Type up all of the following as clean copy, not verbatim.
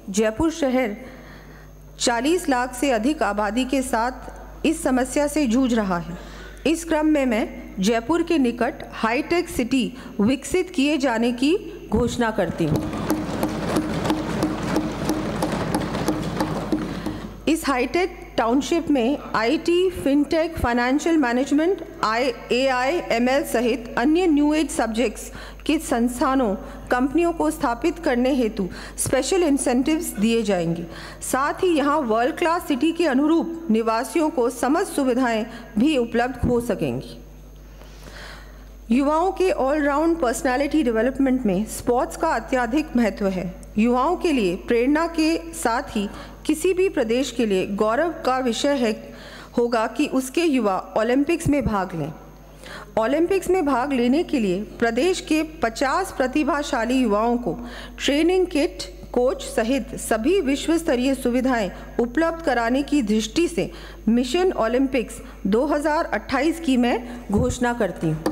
जयपुर शहर 40 लाख से अधिक आबादी के साथ इस समस्या से जूझ रहा है। इस क्रम में मैं जयपुर के निकट हाईटेक सिटी विकसित किए जाने की घोषणा करती हूँ। इस हाईटेक टाउनशिप में IT, fintech, financial management, AI, ML सहित अन्य न्यू एज सब्जेक्ट्स के संस्थानों, कंपनियों को स्थापित करने हेतु स्पेशल इंसेंटिव्स दिए जाएंगे। साथ ही यहाँ वर्ल्ड क्लास सिटी के अनुरूप निवासियों को समस्त सुविधाएं भी उपलब्ध हो सकेंगी। युवाओं के ऑलराउंड पर्सनालिटी डेवलपमेंट में स्पोर्ट्स का अत्यधिक महत्व है। युवाओं के लिए प्रेरणा के साथ ही किसी भी प्रदेश के लिए गौरव का विषय होगा कि उसके युवा ओलंपिक्स में भाग लें। ओलंपिक्स में भाग लेने के लिए प्रदेश के 50 प्रतिभाशाली युवाओं को ट्रेनिंग किट, कोच सहित सभी विश्व स्तरीय सुविधाएं उपलब्ध कराने की दृष्टि से मिशन ओलंपिक्स 2028 की मैं घोषणा करती हूँ।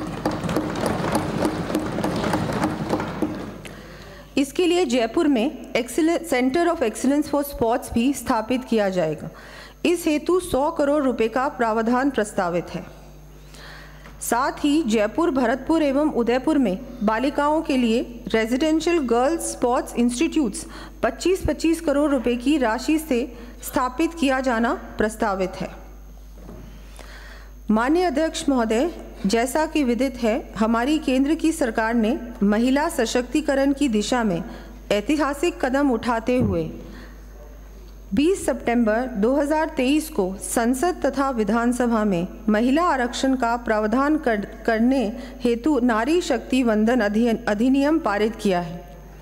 इसके लिए जयपुर में centre of excellence for sports भी स्थापित किया जाएगा। इस हेतु 100 करोड़ रुपए का प्रावधान प्रस्तावित है। साथ ही जयपुर, भरतपुर एवं उदयपुर में बालिकाओं के लिए residential girls sports institutes 25-25 crore रुपए की राशि से स्थापित किया जाना प्रस्तावित है। माननीय अध्यक्ष महोदय, जैसा कि विदित है, हमारी केंद्र की सरकार ने महिला सशक्तिकरण की दिशा में ऐतिहासिक कदम उठाते हुए 20 सितंबर 2023 को संसद तथा विधानसभा में महिला आरक्षण का प्रावधान करने हेतु नारी शक्ति वंदन अधिनियम पारित किया है।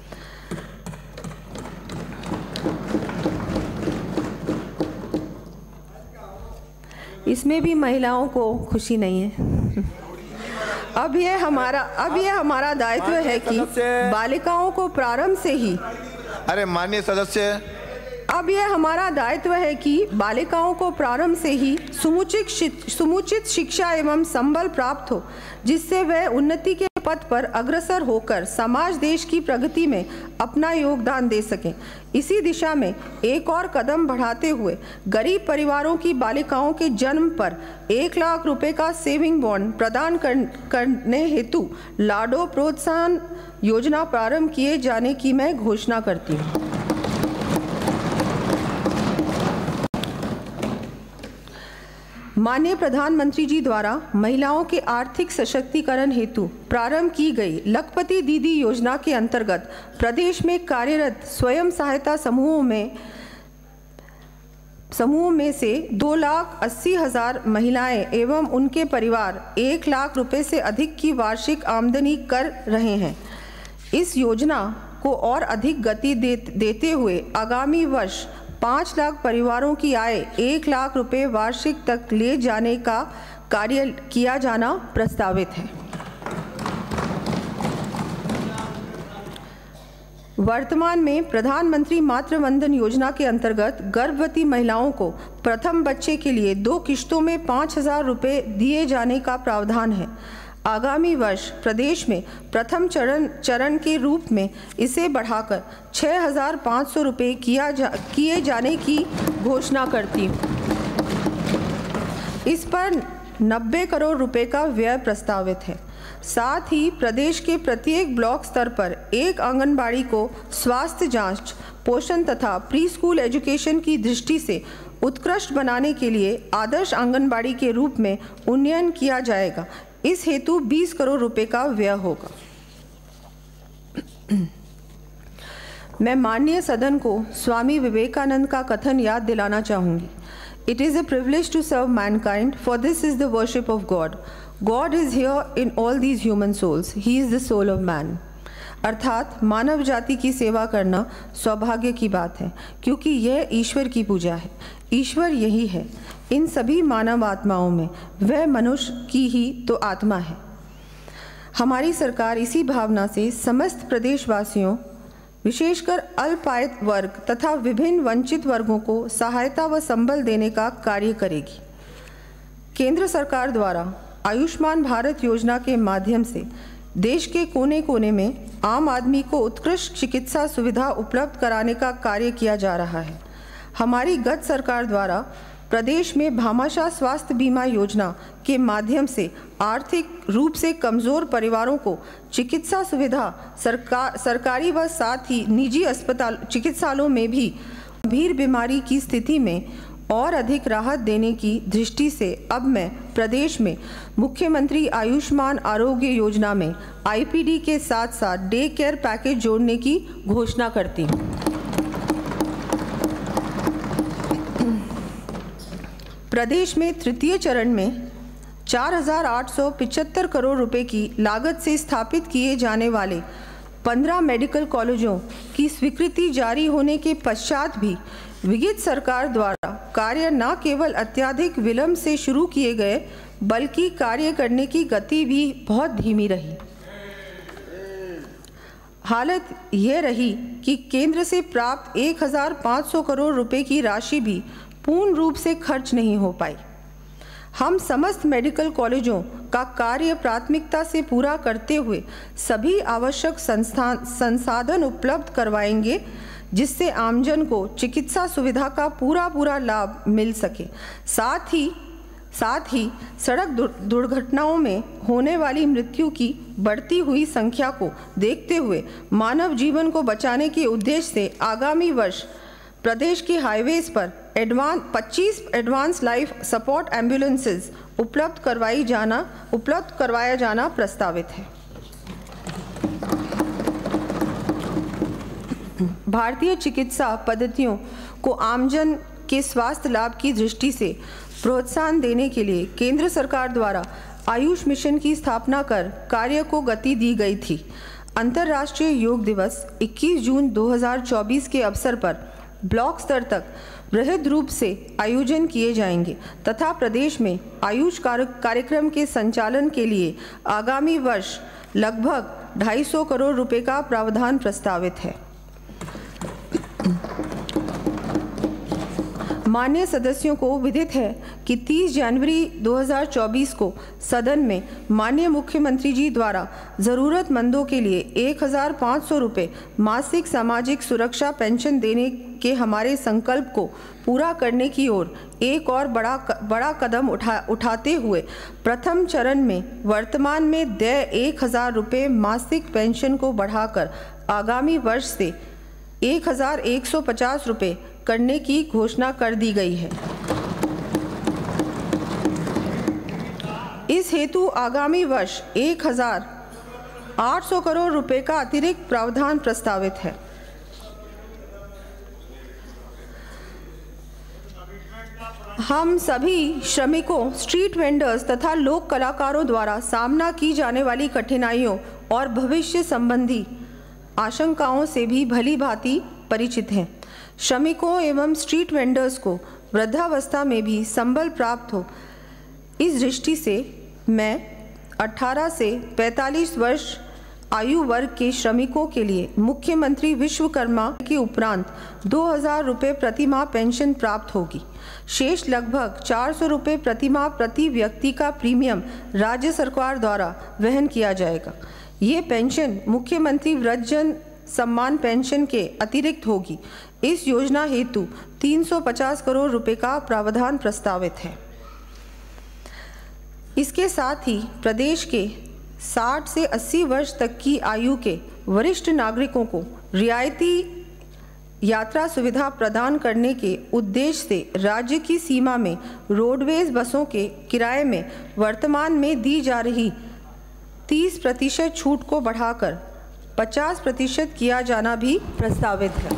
इसमें भी महिलाओं को खुशी नहीं है। अब यह हमारा दायित्व है कि बालिकाओं को प्रारंभ से ही माननीय सदस्य, अब यह हमारा दायित्व है कि बालिकाओं को प्रारंभ से ही समुचित शिक्षा एवं संबल प्राप्त हो, जिससे वह उन्नति के पथ पर अग्रसर होकर समाज देश की प्रगति में अपना योगदान दे सकें। इसी दिशा में एक और कदम बढ़ाते हुए गरीब परिवारों की बालिकाओं के जन्म पर 1 लाख रुपए का सेविंग बॉन्ड प्रदान करने हेतु लाडो प्रोत्साहन योजना प्रारंभ किए जाने की मैं घोषणा करती हूँ। माननीय प्रधानमंत्री जी द्वारा महिलाओं के आर्थिक सशक्तिकरण हेतु प्रारंभ की गई लखपति दीदी योजना के अंतर्गत प्रदेश में कार्यरत स्वयं सहायता समूहों में से 2,80,000 महिलाएं एवं उनके परिवार 1 लाख रुपए से अधिक की वार्षिक आमदनी कर रहे हैं। इस योजना को और अधिक गति देते हुए आगामी वर्ष 5 लाख परिवारों की आय 1 लाख रुपए वार्षिक तक ले जाने का कार्य किया जाना प्रस्तावित है। वर्तमान में प्रधानमंत्री मातृ वंदन योजना के अंतर्गत गर्भवती महिलाओं को प्रथम बच्चे के लिए 2 किश्तों में 5,000 रुपए दिए जाने का प्रावधान है। आगामी वर्ष प्रदेश में प्रथम चरण के रूप में इसे बढ़ाकर 6,500 रुपये किए जाने की घोषणा करती हूँ। इस पर 90 करोड़ रुपए का व्यय प्रस्तावित है। साथ ही प्रदेश के प्रत्येक ब्लॉक स्तर पर एक आंगनबाड़ी को स्वास्थ्य जांच, पोषण तथा प्री स्कूल एजुकेशन की दृष्टि से उत्कृष्ट बनाने के लिए आदर्श आंगनबाड़ी के रूप में उन्नयन किया जाएगा। इस हेतु 20 करोड़ रुपए का व्यय होगा। मैं माननीय सदन को स्वामी विवेकानंद का कथन याद दिलाना चाहूँगी। It is a privilege to serve mankind, for this is the worship of God. God is here in all these human souls. He is the soul of man. अर्थात मानव जाति की सेवा करना सौभाग्य की बात है, क्योंकि यह ईश्वर की पूजा है। ईश्वर यही है, इन सभी मानव आत्माओं में वह मनुष्य की ही तो आत्मा है। हमारी सरकार इसी भावना से समस्त प्रदेशवासियों, विशेषकर अल्पायत वर्ग तथा विभिन्न वंचित वर्गों को सहायता व संबल देने का कार्य करेगी। केंद्र सरकार द्वारा आयुष्मान भारत योजना के माध्यम से देश के कोने कोने में आम आदमी को उत्कृष्ट चिकित्सा सुविधा उपलब्ध कराने का कार्य किया जा रहा है। हमारी गत सरकार द्वारा प्रदेश में भामाशाह स्वास्थ्य बीमा योजना के माध्यम से आर्थिक रूप से कमज़ोर परिवारों को चिकित्सा सुविधा सरकारी व साथ ही निजी चिकित्सालयों में भी गंभीर बीमारी की स्थिति में और अधिक राहत देने की दृष्टि से अब मैं प्रदेश में मुख्यमंत्री आयुष्मान आरोग्य योजना में आईपीडी के साथ साथ डे केयर पैकेज जोड़ने की घोषणा करती हूँ। प्रदेश में तृतीय चरण में 4,875 करोड़ रुपए की लागत से स्थापित किए जाने वाले 15 मेडिकल कॉलेजों की स्वीकृति जारी होने के पश्चात भी विगत सरकार द्वारा कार्य न केवल अत्यधिक विलंब से शुरू किए गए बल्कि कार्य करने की गति भी बहुत धीमी रही। हालत यह रही कि केंद्र से प्राप्त 1,500 करोड़ रुपए की राशि भी पूर्ण रूप से खर्च नहीं हो पाई। हम समस्त मेडिकल कॉलेजों का कार्य प्राथमिकता से पूरा करते हुए सभी आवश्यक संसाधन उपलब्ध करवाएंगे जिससे आमजन को चिकित्सा सुविधा का पूरा लाभ मिल सके। साथ ही सड़क दुर्घटनाओं में होने वाली मृत्यु की बढ़ती हुई संख्या को देखते हुए मानव जीवन को बचाने के उद्देश्य से आगामी वर्ष प्रदेश के हाईवेज पर 25 एडवांस लाइफ सपोर्ट एम्बुलेंसेज उपलब्ध करवाया जाना प्रस्तावित है। भारतीय चिकित्सा पद्धतियों को आमजन के स्वास्थ्य लाभ की दृष्टि से प्रोत्साहन देने के लिए केंद्र सरकार द्वारा आयुष मिशन की स्थापना कर कार्य को गति दी गई थी। अंतर्राष्ट्रीय योग दिवस 21 जून 2024 के अवसर पर ब्लॉक स्तर तक वृहद रूप से आयोजन किए जाएंगे तथा प्रदेश में आयुष कार्यक्रम के संचालन के लिए आगामी वर्ष लगभग 250 करोड़ रुपए का प्रावधान प्रस्तावित है। माननीय सदस्यों को विदित है कि 30 जनवरी 2024 को सदन में माननीय मुख्यमंत्री जी द्वारा ज़रूरतमंदों के लिए 1,500 रुपये मासिक सामाजिक सुरक्षा पेंशन देने के हमारे संकल्प को पूरा करने की ओर एक और बड़ा कदम उठाते हुए प्रथम चरण में वर्तमान में देय 1,000 रुपये मासिक पेंशन को बढ़ाकर आगामी वर्ष से 1,150 रुपये करने की घोषणा कर दी गई है। इस हेतु आगामी वर्ष 1,800 करोड़ रुपए का अतिरिक्त प्रावधान प्रस्तावित है। हम सभी श्रमिकों, स्ट्रीट वेंडर्स तथा लोक कलाकारों द्वारा सामना की जाने वाली कठिनाइयों और भविष्य संबंधी आशंकाओं से भी भली भांति परिचित हैं। श्रमिकों एवं स्ट्रीट वेंडर्स को वृद्धावस्था में भी संबल प्राप्त हो, इस दृष्टि से मैं 18 से 45 वर्ष आयु वर्ग के श्रमिकों के लिए मुख्यमंत्री विश्वकर्मा के उपरांत 2,000 रुपये प्रतिमाह पेंशन प्राप्त होगी। शेष लगभग 400 रुपये प्रतिमाह प्रति व्यक्ति का प्रीमियम राज्य सरकार द्वारा वहन किया जाएगा। ये पेंशन मुख्यमंत्री वृद्धजन सम्मान पेंशन के अतिरिक्त होगी। इस योजना हेतु 350 करोड़ रुपए का प्रावधान प्रस्तावित है। इसके साथ ही प्रदेश के 60 से 80 वर्ष तक की आयु के वरिष्ठ नागरिकों को रियायती यात्रा सुविधा प्रदान करने के उद्देश्य से राज्य की सीमा में रोडवेज बसों के किराए में वर्तमान में दी जा रही 30% छूट को बढ़ाकर 50% किया जाना भी प्रस्तावित है।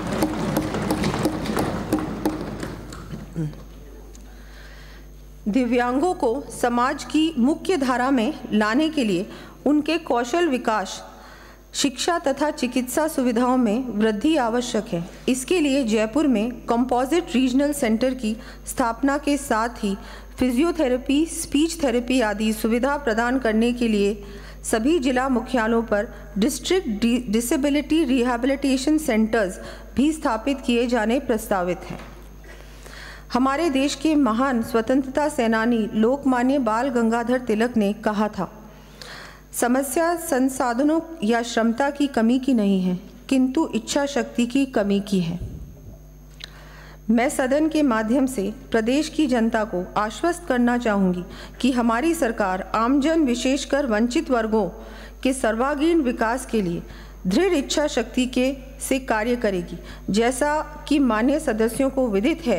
दिव्यांगों को समाज की मुख्य धारा में लाने के लिए उनके कौशल विकास, शिक्षा तथा चिकित्सा सुविधाओं में वृद्धि आवश्यक है। इसके लिए जयपुर में कंपोजिट रीजनल सेंटर की स्थापना के साथ ही फिजियोथेरेपी, स्पीच थेरेपी आदि सुविधा प्रदान करने के लिए सभी जिला मुख्यालयों पर डिस्ट्रिक्ट डिसेबिलिटी रिहैबिलिटेशन सेंटर्स भी स्थापित किए जाने प्रस्तावित हैं। हमारे देश के महान स्वतंत्रता सेनानी लोकमान्य बाल गंगाधर तिलक ने कहा था, समस्या संसाधनों या क्षमता की कमी की नहीं है, किंतु इच्छा शक्ति की कमी की है। मैं सदन के माध्यम से प्रदेश की जनता को आश्वस्त करना चाहूँगी कि हमारी सरकार आमजन विशेषकर वंचित वर्गों के सर्वांगीण विकास के लिए दृढ़ इच्छा शक्ति से कार्य करेगी। जैसा कि माननीय सदस्यों को विदित है,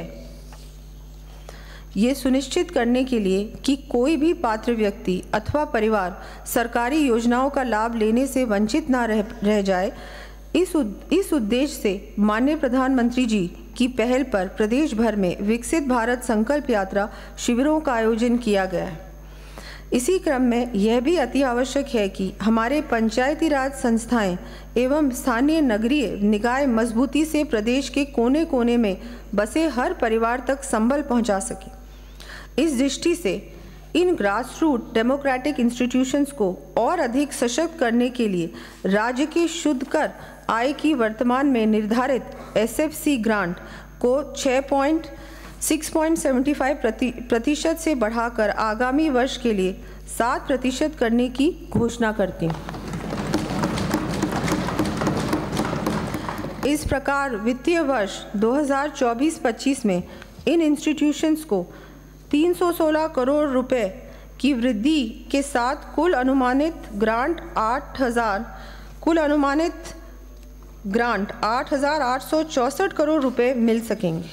ये सुनिश्चित करने के लिए कि कोई भी पात्र व्यक्ति अथवा परिवार सरकारी योजनाओं का लाभ लेने से वंचित ना रह जाए, इस उद्देश्य से माननीय प्रधानमंत्री जी की पहल पर प्रदेश भर में विकसित भारत संकल्प यात्रा शिविरों का आयोजन किया गया है। इसी क्रम में यह भी अति आवश्यक है कि हमारे पंचायती राज संस्थाएं एवं स्थानीय नगरीय निकाय मजबूती से प्रदेश के कोने कोने में बसे हर परिवार तक संबल पहुंचा सके। इस दृष्टि से इन ग्रासरूट डेमोक्रेटिक इंस्टीट्यूशंस को और अधिक सशक्त करने के लिए राज्य की शुद्ध कर आय की वर्तमान में निर्धारित SFC ग्रांट को 6.75% से बढ़ाकर आगामी वर्ष के लिए 7% करने की घोषणा करती हूँ। इस प्रकार वित्तीय वर्ष 2024-25 में इन इंस्टीट्यूशंस को 316 करोड़ रुपए की वृद्धि के साथ कुल अनुमानित ग्रांट 8,864 करोड़ रुपए मिल सकेंगे।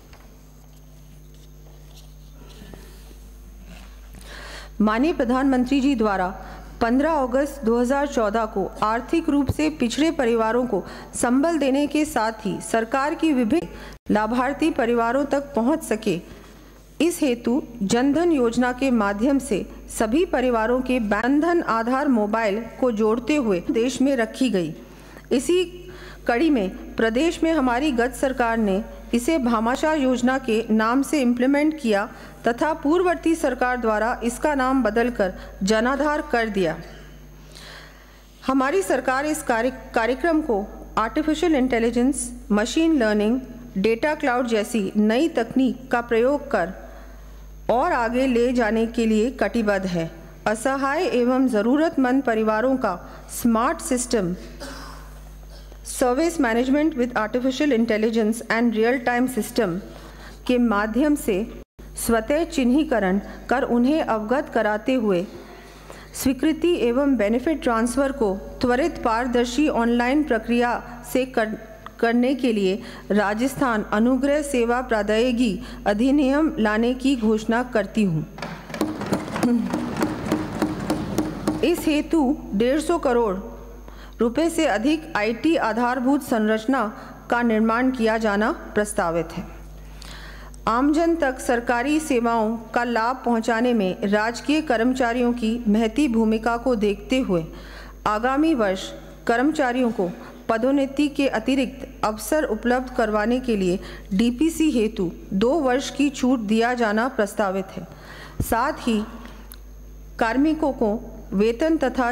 माननीय प्रधानमंत्री जी द्वारा 15 अगस्त 2014 को आर्थिक रूप से पिछड़े परिवारों को संबल देने के साथ ही सरकार की विभिन्न लाभार्थी परिवारों तक पहुंच सके, इस हेतु जनधन योजना के माध्यम से सभी परिवारों के जनधन आधार मोबाइल को जोड़ते हुए देश में रखी गई। इसी कड़ी में प्रदेश में हमारी गत सरकार ने इसे भामाशाह योजना के नाम से इम्प्लीमेंट किया तथा पूर्ववर्ती सरकार द्वारा इसका नाम बदलकर जनाधार कर दिया। हमारी सरकार इस कार्यक्रम को artificial intelligence, machine learning, data cloud जैसी नई तकनीक का प्रयोग कर और आगे ले जाने के लिए कटिबद्ध है। असहाय एवं ज़रूरतमंद परिवारों का smart system service management with artificial intelligence and real time system के माध्यम से स्वतः चिन्हीकरण कर उन्हें अवगत कराते हुए स्वीकृति एवं बेनिफिट ट्रांसफ़र को त्वरित पारदर्शी ऑनलाइन प्रक्रिया से करने के लिए राजस्थान अनुग्रह सेवा प्रदायगी अधिनियम लाने की घोषणा करती हूँ। इस हेतु 150 करोड़ रुपए से अधिक IT आधारभूत संरचना का निर्माण किया जाना प्रस्तावित है। आमजन तक सरकारी सेवाओं का लाभ पहुंचाने में राजकीय कर्मचारियों की महती भूमिका को देखते हुए आगामी वर्ष कर्मचारियों को पदोन्नति के अतिरिक्त अवसर उपलब्ध करवाने के लिए DPC हेतु 2 वर्ष की छूट दिया जाना प्रस्तावित है। साथ ही कार्मिकों को वेतन तथा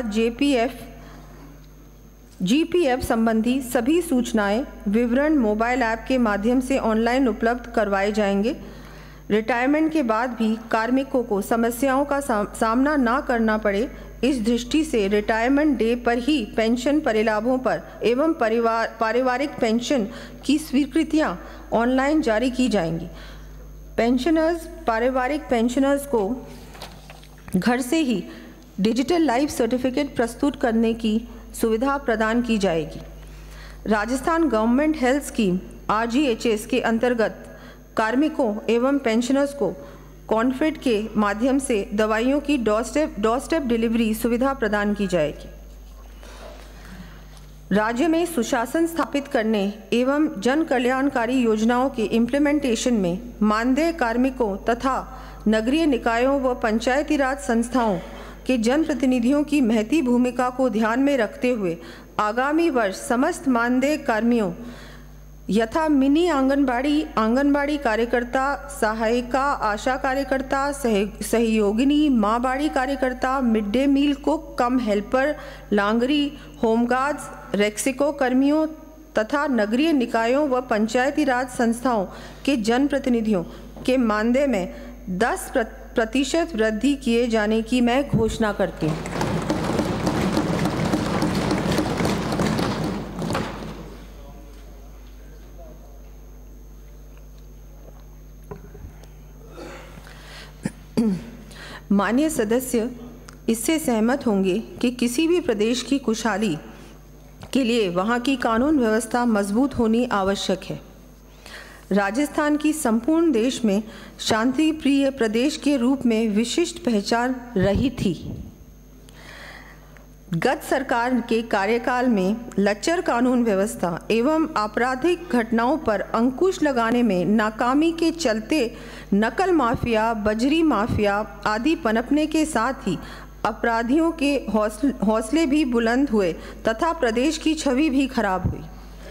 GPF संबंधी सभी सूचनाएं विवरण मोबाइल ऐप के माध्यम से ऑनलाइन उपलब्ध करवाए जाएंगे। रिटायरमेंट के बाद भी कार्मिकों को समस्याओं का सामना ना करना पड़े, इस दृष्टि से रिटायरमेंट डे पर ही पेंशन परिलाभों पर एवं पारिवारिक पेंशन की स्वीकृतियां ऑनलाइन जारी की जाएंगी। पारिवारिक पेंशनर्स को घर से ही डिजिटल लाइफ सर्टिफिकेट प्रस्तुत करने की सुविधा प्रदान की जाएगी। Rajasthan government health scheme RGHS के अंतर्गत कार्मिकों एवं पेंशनर्स को कॉन्फिड के माध्यम से दवाइयों की डोरस्टेप डिलीवरी सुविधा प्रदान की जाएगी। राज्य में सुशासन स्थापित करने एवं जन कल्याणकारी योजनाओं के इम्प्लीमेंटेशन में मानदेय कार्मिकों तथा नगरीय निकायों व पंचायती राज संस्थाओं के जनप्रतिनिधियों की महती भूमिका को ध्यान में रखते हुए आगामी वर्ष समस्त मानदेय कर्मियों यथा मिनी आंगनबाड़ी कार्यकर्ता, सहायिका, आशा कार्यकर्ता, सहयोगिनी, माँ बाड़ी कार्यकर्ता, mid day meal cook cum helper, लांगरी, होमगार्ड्स, रेक्सिको कर्मियों तथा नगरीय निकायों व पंचायती राज संस्थाओं के जनप्रतिनिधियों के मानदेय में 10% वृद्धि किए जाने की मैं घोषणा करती हूँ। माननीय सदस्य इससे सहमत होंगे कि किसी भी प्रदेश की खुशहाली के लिए वहाँ की कानून व्यवस्था मजबूत होनी आवश्यक है। राजस्थान की संपूर्ण देश में शांति प्रिय प्रदेश के रूप में विशिष्ट पहचान रही थी। गत सरकार के कार्यकाल में लच्चर कानून व्यवस्था एवं आपराधिक घटनाओं पर अंकुश लगाने में नाकामी के चलते नकल माफिया, बजरी माफिया आदि पनपने के साथ ही अपराधियों के हौसले भी बुलंद हुए तथा प्रदेश की छवि भी खराब हुई।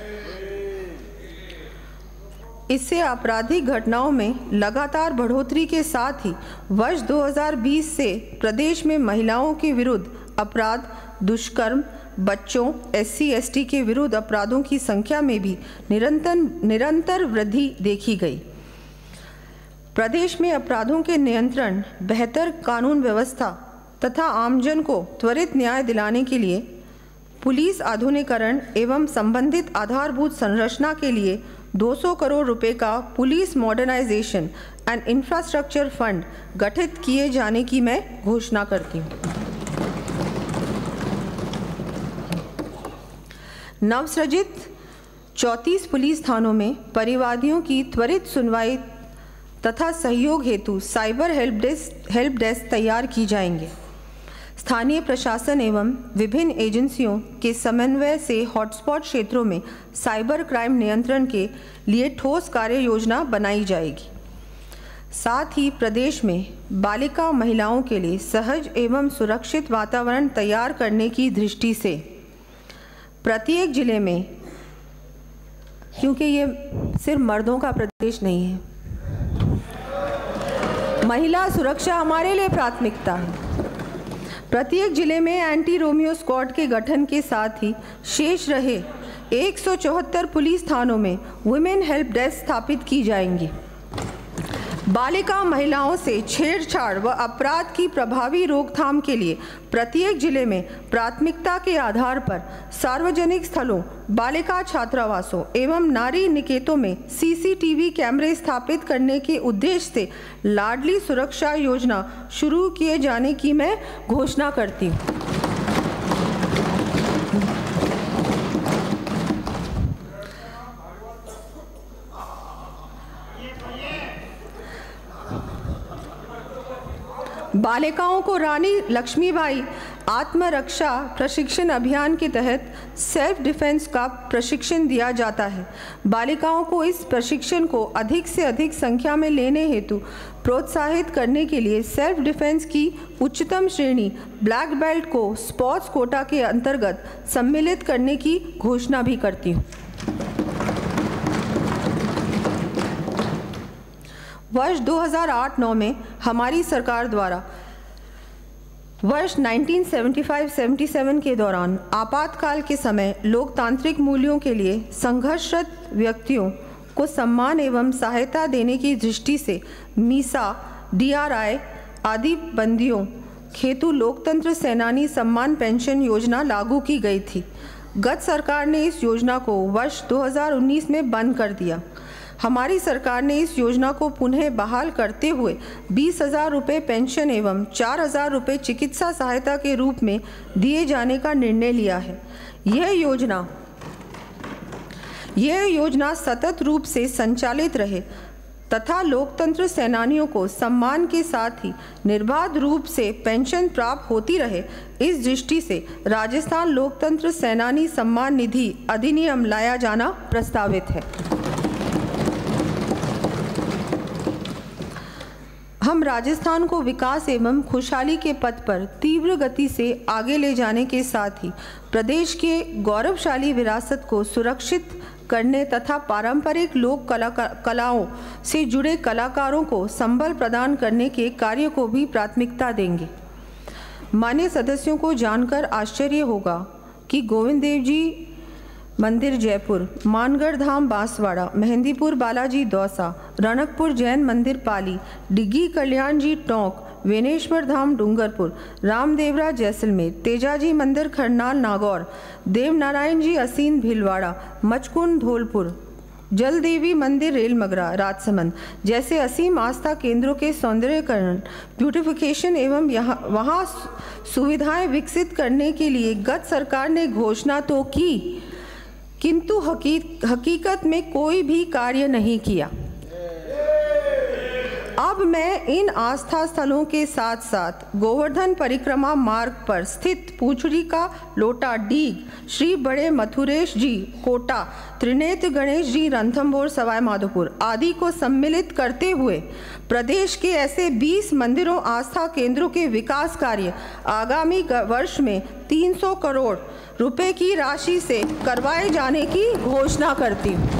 इससे आपराधिक घटनाओं में लगातार बढ़ोतरी के साथ ही वर्ष 2020 से प्रदेश में महिलाओं के विरुद्ध अपराध, दुष्कर्म, बच्चों, SC/ST के विरुद्ध अपराधों की संख्या में भी निरंतर वृद्धि देखी गई। प्रदेश में अपराधों के नियंत्रण, बेहतर कानून व्यवस्था तथा आमजन को त्वरित न्याय दिलाने के लिए पुलिस आधुनिकीकरण एवं संबंधित आधारभूत संरचना के लिए 200 करोड़ रुपए का police modernisation and infrastructure fund गठित किए जाने की मैं घोषणा करती हूँ। नवसृजित 34 पुलिस थानों में परिवादियों की त्वरित सुनवाई तथा सहयोग हेतु साइबर हेल्प डेस्क तैयार की जाएंगे। स्थानीय प्रशासन एवं विभिन्न एजेंसियों के समन्वय से हॉटस्पॉट क्षेत्रों में साइबर क्राइम नियंत्रण के लिए ठोस कार्य योजना बनाई जाएगी। साथ ही प्रदेश में बालिका महिलाओं के लिए सहज एवं सुरक्षित वातावरण तैयार करने की दृष्टि से प्रत्येक जिले में, क्योंकि ये सिर्फ मर्दों का प्रदेश नहीं है, महिला सुरक्षा हमारे लिए प्राथमिकता है। प्रत्येक जिले में एंटी रोमियो स्क्वाड के गठन के साथ ही शेष रहे 174 पुलिस थानों में वुमेन हेल्प डेस्क स्थापित की जाएंगी। बालिका महिलाओं से छेड़छाड़ व अपराध की प्रभावी रोकथाम के लिए प्रत्येक जिले में प्राथमिकता के आधार पर सार्वजनिक स्थलों, बालिका छात्रावासों एवं नारी निकेतों में CCTV कैमरे स्थापित करने के उद्देश्य से लाडली सुरक्षा योजना शुरू किए जाने की मैं घोषणा करती हूँ। बालिकाओं को रानी लक्ष्मीबाई आत्मरक्षा प्रशिक्षण अभियान के तहत सेल्फ डिफेंस का प्रशिक्षण दिया जाता है। बालिकाओं को इस प्रशिक्षण को अधिक से अधिक संख्या में लेने हेतु प्रोत्साहित करने के लिए सेल्फ डिफेंस की उच्चतम श्रेणी ब्लैक बेल्ट को स्पोर्ट्स कोटा के अंतर्गत सम्मिलित करने की घोषणा भी करती हूँ। वर्ष 2008-9 में हमारी सरकार द्वारा वर्ष 1975-77 के दौरान आपातकाल के समय लोकतांत्रिक मूल्यों के लिए संघर्षरत व्यक्तियों को सम्मान एवं सहायता देने की दृष्टि से मीसा, DRI आदि बंदियों हेतु लोकतंत्र सेनानी सम्मान पेंशन योजना लागू की गई थी। गत सरकार ने इस योजना को वर्ष 2019 में बंद कर दिया। हमारी सरकार ने इस योजना को पुनः बहाल करते हुए 20,000 रुपये पेंशन एवं 4,000 रुपये चिकित्सा सहायता के रूप में दिए जाने का निर्णय लिया है। यह योजना सतत रूप से संचालित रहे तथा लोकतंत्र सेनानियों को सम्मान के साथ ही निर्बाध रूप से पेंशन प्राप्त होती रहे, इस दृष्टि से राजस्थान लोकतंत्र सेनानी सम्मान निधि अधिनियम लाया जाना प्रस्तावित है। हम राजस्थान को विकास एवं खुशहाली के पथ पर तीव्र गति से आगे ले जाने के साथ ही प्रदेश के गौरवशाली विरासत को सुरक्षित करने तथा पारंपरिक लोक कलाओं से जुड़े कलाकारों को संबल प्रदान करने के कार्य को भी प्राथमिकता देंगे। मान्य सदस्यों को जानकर आश्चर्य होगा कि गोविंद देव जी मंदिर जयपुर, मानगढ़ धाम बांसवाड़ा, मेहंदीपुर बालाजी दौसा, रणकपुर जैन मंदिर पाली, डिग्गी कल्याण जी टोंक, वेनेश्वर धाम डूंगरपुर, रामदेवरा जैसलमेर, तेजाजी मंदिर खरनाल नागौर, देवनारायण जी असीन भीलवाड़ा, मचकुंड धौलपुर, जल देवी मंदिर रेलमगरा राजसमंद जैसे असीम आस्था केंद्रों के सौंदर्यकरण, ब्यूटिफिकेशन एवं वहाँ सुविधाएं विकसित करने के लिए गत सरकार ने घोषणा तो की, किंतु हकीकत में कोई भी कार्य नहीं किया। अब मैं इन आस्था स्थलों के साथ साथ गोवर्धन परिक्रमा मार्ग पर स्थित पूछड़ी का लोटा डीग, श्री बड़े मथुरेश जी कोटा, त्रिनेत्र गणेश जी रणथंभौर सवाई माधोपुर आदि को सम्मिलित करते हुए प्रदेश के ऐसे 20 मंदिरों आस्था केंद्रों के विकास कार्य आगामी वर्ष में 300 करोड़ रुपए की राशि से करवाए जाने की घोषणा करती हूँ।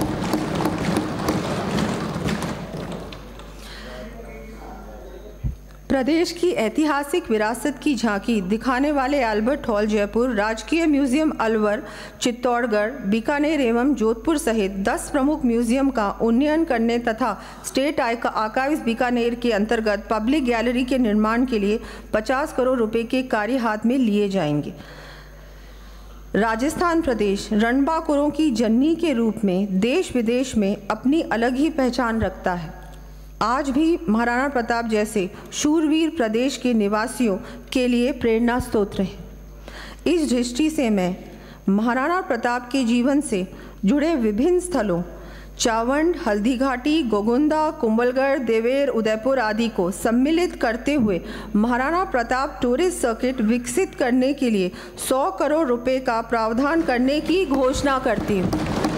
प्रदेश की ऐतिहासिक विरासत की झांकी दिखाने वाले अल्बर्ट हॉल जयपुर, राजकीय म्यूजियम अलवर, चित्तौड़गढ़, बीकानेर एवं जोधपुर सहित 10 प्रमुख म्यूजियम का उन्नयन करने तथा स्टेट आर्काइव्स बीकानेर के अंतर्गत पब्लिक गैलरी के निर्माण के लिए 50 करोड़ रुपए के कार्य हाथ में लिए जाएंगे। राजस्थान प्रदेश रणबांकुरों की जननी के रूप में देश विदेश में अपनी अलग ही पहचान रखता है। आज भी महाराणा प्रताप जैसे शूरवीर प्रदेश के निवासियों के लिए प्रेरणा स्रोत हैं। इस दृष्टि से मैं महाराणा प्रताप के जीवन से जुड़े विभिन्न स्थलों चावंड, हल्दीघाटी, गोगुंदा, कुंभलगढ़, देवेर, उदयपुर आदि को सम्मिलित करते हुए महाराणा प्रताप टूरिस्ट सर्किट विकसित करने के लिए 100 करोड़ रुपए का प्रावधान करने की घोषणा करती हूँ।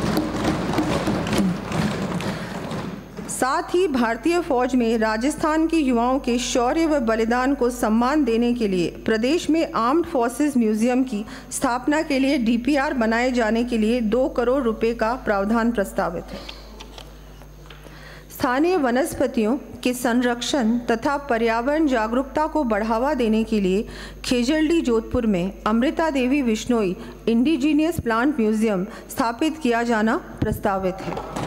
साथ ही भारतीय फौज में राजस्थान के युवाओं के शौर्य व बलिदान को सम्मान देने के लिए प्रदेश में आर्म्ड फोर्सेस म्यूजियम की स्थापना के लिए डीपीआर बनाए जाने के लिए 2 करोड़ रुपए का प्रावधान प्रस्तावित है। स्थानीय वनस्पतियों के संरक्षण तथा पर्यावरण जागरूकता को बढ़ावा देने के लिए खेजड़डी जोधपुर में Amrita Devi Bishnoi indigenous plant museum स्थापित किया जाना प्रस्तावित है।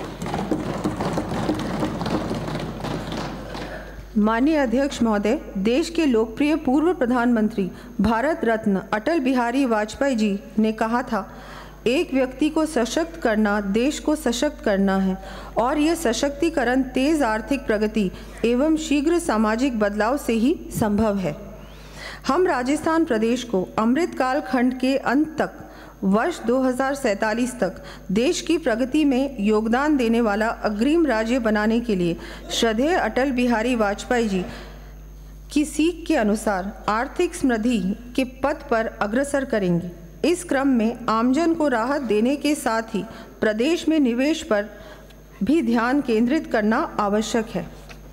माननीय अध्यक्ष महोदय, देश के लोकप्रिय पूर्व प्रधानमंत्री भारत रत्न अटल बिहारी वाजपेयी जी ने कहा था, एक व्यक्ति को सशक्त करना देश को सशक्त करना है और यह सशक्तिकरण तेज आर्थिक प्रगति एवं शीघ्र सामाजिक बदलाव से ही संभव है। हम राजस्थान प्रदेश को अमृतकाल खंड के अंत तक वर्ष 2047 तक देश की प्रगति में योगदान देने वाला अग्रिम राज्य बनाने के लिए श्रद्धेय अटल बिहारी वाजपेयी जी की सीख के अनुसार आर्थिक समृद्धि के पथ पर अग्रसर करेंगे। इस क्रम में आमजन को राहत देने के साथ ही प्रदेश में निवेश पर भी ध्यान केंद्रित करना आवश्यक है।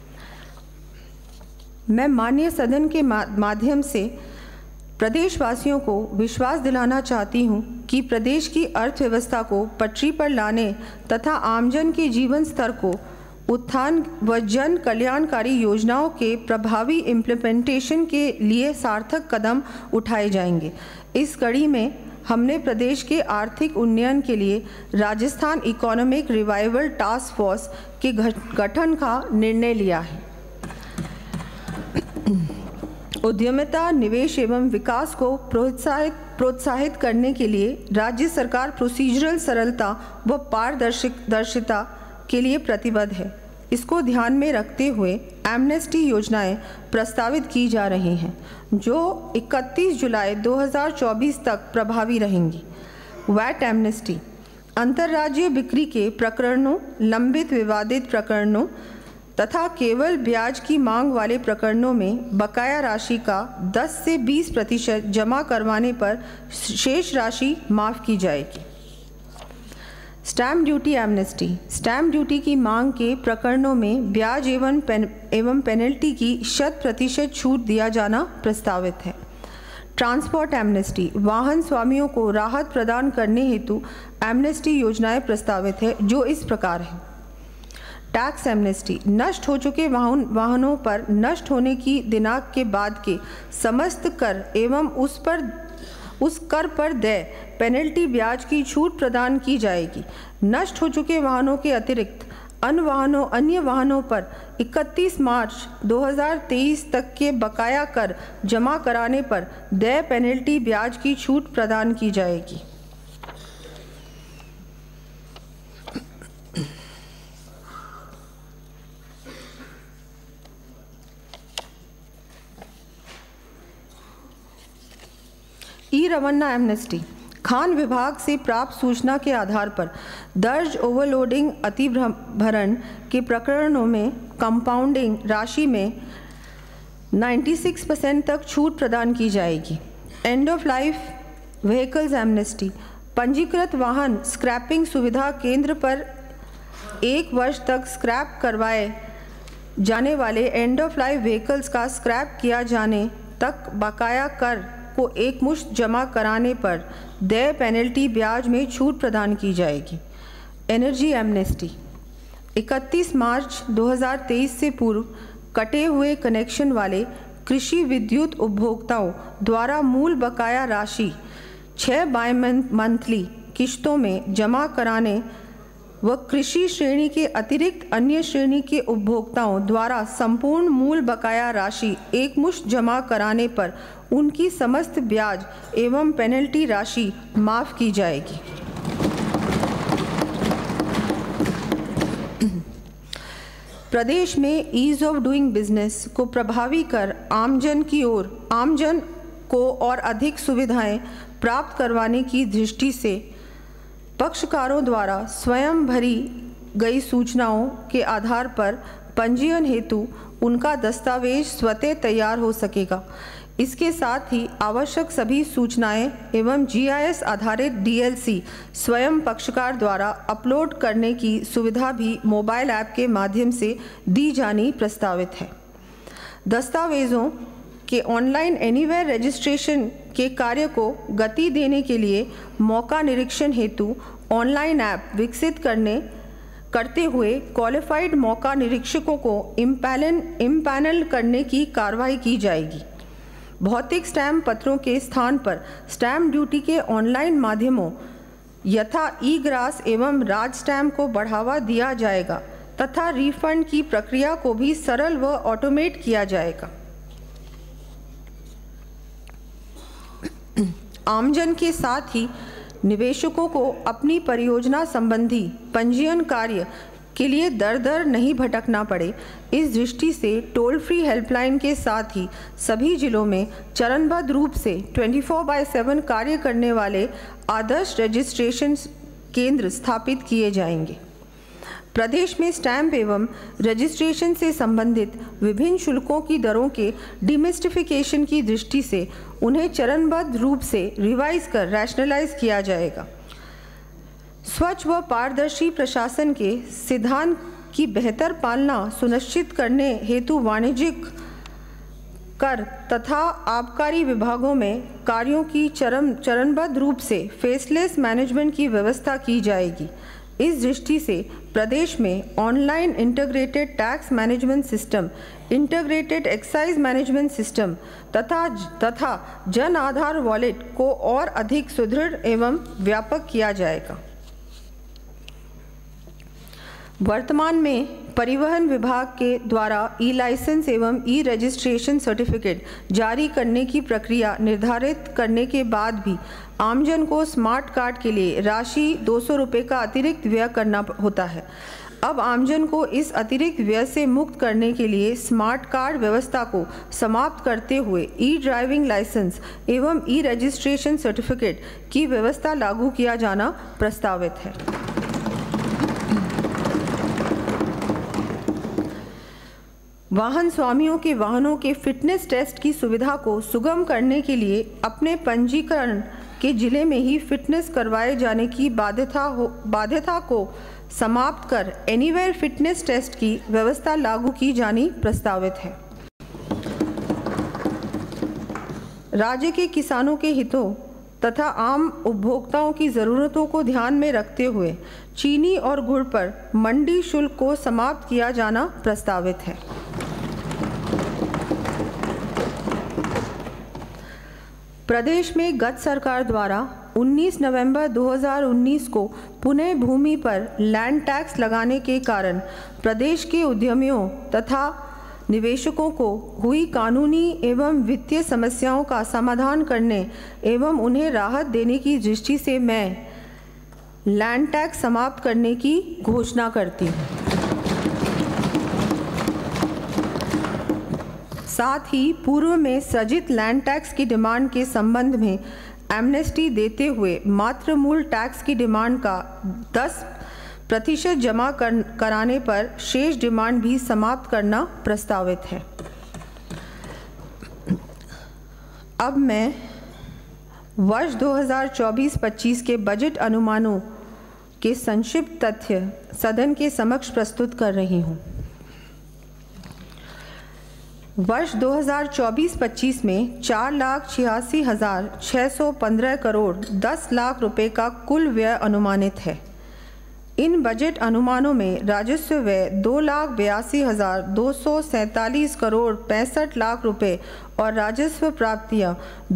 मैं माननीय सदन के माध्यम से प्रदेशवासियों को विश्वास दिलाना चाहती हूं कि प्रदेश की अर्थव्यवस्था को पटरी पर लाने तथा आमजन के जीवन स्तर को उत्थान व जन कल्याणकारी योजनाओं के प्रभावी इम्प्लीमेंटेशन के लिए सार्थक कदम उठाए जाएंगे। इस कड़ी में हमने प्रदेश के आर्थिक उन्नयन के लिए Rajasthan economic revival task force के गठन का निर्णय लिया है। उद्यमिता, निवेश एवं विकास को प्रोत्साहित करने के लिए राज्य सरकार प्रोसीजरल सरलता व पारदर्शिता के लिए प्रतिबद्ध है। इसको ध्यान में रखते हुए एमनेस्टी योजनाएं प्रस्तावित की जा रही हैं, जो 31 जुलाई 2024 तक प्रभावी रहेंगी। वैट एमनेस्टी, अंतर्राज्यीय बिक्री के प्रकरणों, लंबित विवादित प्रकरणों तथा केवल ब्याज की मांग वाले प्रकरणों में बकाया राशि का 10 से 20% जमा करवाने पर शेष राशि माफ़ की जाएगी। Stamp duty amnesty, stamp duty की मांग के प्रकरणों में ब्याज एवं पेनल्टी की 100% छूट दिया जाना प्रस्तावित है। ट्रांसपोर्ट एमनेस्टी, वाहन स्वामियों को राहत प्रदान करने हेतु एमनेस्टी योजनाएं प्रस्तावित है, जो इस प्रकार है। टैक्स एमनेस्टी, नष्ट हो चुके वाहनों पर नष्ट होने की दिनांक के बाद के समस्त कर एवं उस कर पर देय पेनल्टी ब्याज की छूट प्रदान की जाएगी। नष्ट हो चुके वाहनों के अतिरिक्त अन्य वाहनों पर 31 मार्च 2023 तक के बकाया कर जमा कराने पर देय पेनल्टी ब्याज की छूट प्रदान की जाएगी। ई रवन्ना एमनेस्टी। खान विभाग से प्राप्त सूचना के आधार पर दर्ज ओवरलोडिंग अतिभरण के प्रकरणों में कंपाउंडिंग राशि में 96% तक छूट प्रदान की जाएगी। End of life vehicles amnesty. पंजीकृत वाहन स्क्रैपिंग सुविधा केंद्र पर 1 वर्ष तक स्क्रैप करवाए जाने वाले एंड ऑफ लाइफ व्हीकल्स का स्क्रैप किया जाने तक बकाया कर को एकमुश्त जमा कराने पर देय पेनल्टी ब्याज में छूट प्रदान की जाएगी। Energy amnesty. 31 मार्च 2023 से पूर्व कटे हुए कनेक्शन वाले कृषि विद्युत उपभोक्ताओं द्वारा मूल बकाया राशि 6 बाई-मंथली किश्तों में जमा कराने व कृषि श्रेणी के अतिरिक्त अन्य श्रेणी के उपभोक्ताओं द्वारा संपूर्ण मूल बकाया राशि एकमुश्त जमा कराने पर उनकी समस्त ब्याज एवं पेनल्टी राशि माफ़ की जाएगी। प्रदेश में ईज ऑफ डूइंग बिजनेस को प्रभावी कर आमजन को और अधिक सुविधाएं प्राप्त करवाने की दृष्टि से पक्षकारों द्वारा स्वयं भरी गई सूचनाओं के आधार पर पंजीयन हेतु उनका दस्तावेज स्वतः तैयार हो सकेगा। इसके साथ ही आवश्यक सभी सूचनाएं एवं जीआईएस आधारित डीएलसी स्वयं पक्षकार द्वारा अपलोड करने की सुविधा भी मोबाइल ऐप के माध्यम से दी जानी प्रस्तावित है। दस्तावेज़ों के ऑनलाइन एनीवेयर रजिस्ट्रेशन के कार्य को गति देने के लिए मौका निरीक्षण हेतु ऑनलाइन ऐप विकसित करते हुए क्वालिफाइड मौका निरीक्षकों को इम्पैनल करने की कार्रवाई की जाएगी। भौतिक स्टैम्प पत्रों के स्थान पर स्टैम्प ड्यूटी के ऑनलाइन माध्यमों यथा ई ग्रास एवं राज स्टैम्प को बढ़ावा दिया जाएगा तथा रिफंड की प्रक्रिया को भी सरल व ऑटोमेट किया जाएगा। आमजन के साथ ही निवेशकों को अपनी परियोजना संबंधी पंजीयन कार्य के लिए दर दर नहीं भटकना पड़े, इस दृष्टि से टोल फ्री हेल्पलाइन के साथ ही सभी जिलों में चरणबद्ध रूप से 24/7 कार्य करने वाले आदर्श रजिस्ट्रेशन केंद्र स्थापित किए जाएंगे। प्रदेश में स्टैंप एवं रजिस्ट्रेशन से संबंधित विभिन्न शुल्कों की दरों के डिमिस्टिफिकेशन की दृष्टि से उन्हें चरणबद्ध रूप से रिवाइज कर रैशनलाइज किया जाएगा। स्वच्छ व पारदर्शी प्रशासन के सिद्धांत की बेहतर पालना सुनिश्चित करने हेतु वाणिज्यिक कर तथा आबकारी विभागों में कार्यों की चरणबद्ध रूप से फेसलेस मैनेजमेंट की व्यवस्था की जाएगी। इस दृष्टि से प्रदेश में online integrated tax management system, integrated excise management system तथा जन आधार वॉलेट को और अधिक सुदृढ़ एवं व्यापक किया जाएगा। वर्तमान में परिवहन विभाग के द्वारा ई लाइसेंस एवं ई रजिस्ट्रेशन सर्टिफिकेट जारी करने की प्रक्रिया निर्धारित करने के बाद भी आमजन को स्मार्ट कार्ड के लिए राशि 200 रुपये का अतिरिक्त व्यय करना होता है। अब आमजन को इस अतिरिक्त व्यय से मुक्त करने के लिए स्मार्ट कार्ड व्यवस्था को समाप्त करते हुए ई ड्राइविंग लाइसेंस एवं ई रजिस्ट्रेशन सर्टिफिकेट की व्यवस्था लागू किया जाना प्रस्तावित है। वाहन स्वामियों के वाहनों के फिटनेस टेस्ट की सुविधा को सुगम करने के लिए अपने पंजीकरण के जिले में ही फिटनेस करवाए जाने की बाध्यता को समाप्त कर एनीवेयर फिटनेस टेस्ट की व्यवस्था लागू की जानी प्रस्तावित है। राज्य के किसानों के हितों तथा आम उपभोक्ताओं की ज़रूरतों को ध्यान में रखते हुए चीनी और गुड़ पर मंडी शुल्क को समाप्त किया जाना प्रस्तावित है। प्रदेश में गत सरकार द्वारा 19 नवंबर 2019 को पुनः भूमि पर लैंड टैक्स लगाने के कारण प्रदेश के उद्यमियों तथा निवेशकों को हुई कानूनी एवं वित्तीय समस्याओं का समाधान करने एवं उन्हें राहत देने की दृष्टि से मैं लैंड टैक्स समाप्त करने की घोषणा करती हूँ। साथ ही पूर्व में सृजित लैंड टैक्स की डिमांड के संबंध में एमनेस्टी देते हुए मात्र मूल टैक्स की डिमांड का 10% जमा कराने पर शेष डिमांड भी समाप्त करना प्रस्तावित है। अब मैं वर्ष 2024-25 के बजट अनुमानों के संक्षिप्त तथ्य सदन के समक्ष प्रस्तुत कर रही हूँ। वर्ष 2024-25 में 4,86,615 करोड़ 10 लाख रुपए का कुल व्यय अनुमानित है। इन बजट अनुमानों में राजस्व व्यय 2,82,247 करोड़ 65 लाख रुपए और राजस्व प्राप्तियां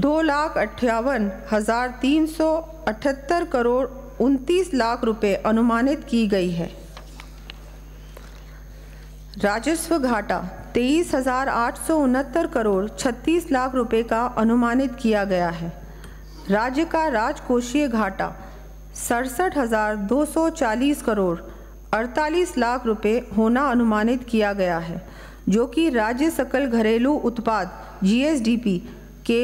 2,58,378 करोड़ 29 लाख रुपए अनुमानित की गई है। राजस्व घाटा 23,869 करोड़ 36 लाख रुपए का अनुमानित किया गया है। राज्य का राजकोषीय घाटा 67,240 करोड़ 48 लाख रुपए होना अनुमानित किया गया है, जो कि राज्य सकल घरेलू उत्पाद GSDP के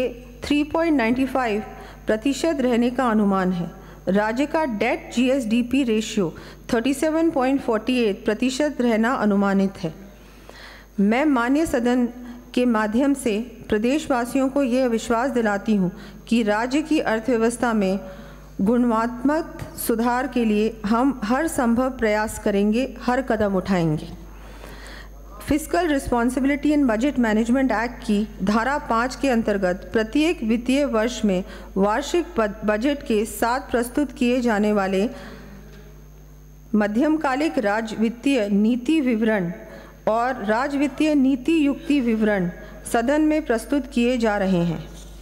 3.95% रहने का अनुमान है। राज्य का डेट GSDP रेशियो 37.48% रहना अनुमानित है। मैं माननीय सदन के माध्यम से प्रदेशवासियों को यह विश्वास दिलाती हूँ कि राज्य की अर्थव्यवस्था में गुणात्मक सुधार के लिए हम हर संभव प्रयास करेंगे, हर कदम उठाएंगे। Fiscal responsibility and budget management act की धारा 5 के अंतर्गत प्रत्येक वित्तीय वर्ष में वार्षिक बजट के साथ प्रस्तुत किए जाने वाले मध्यमकालिक राज्य वित्तीय नीति विवरण और राज्य वित्तीय नीति युक्ति विवरण सदन में प्रस्तुत किए जा रहे हैं।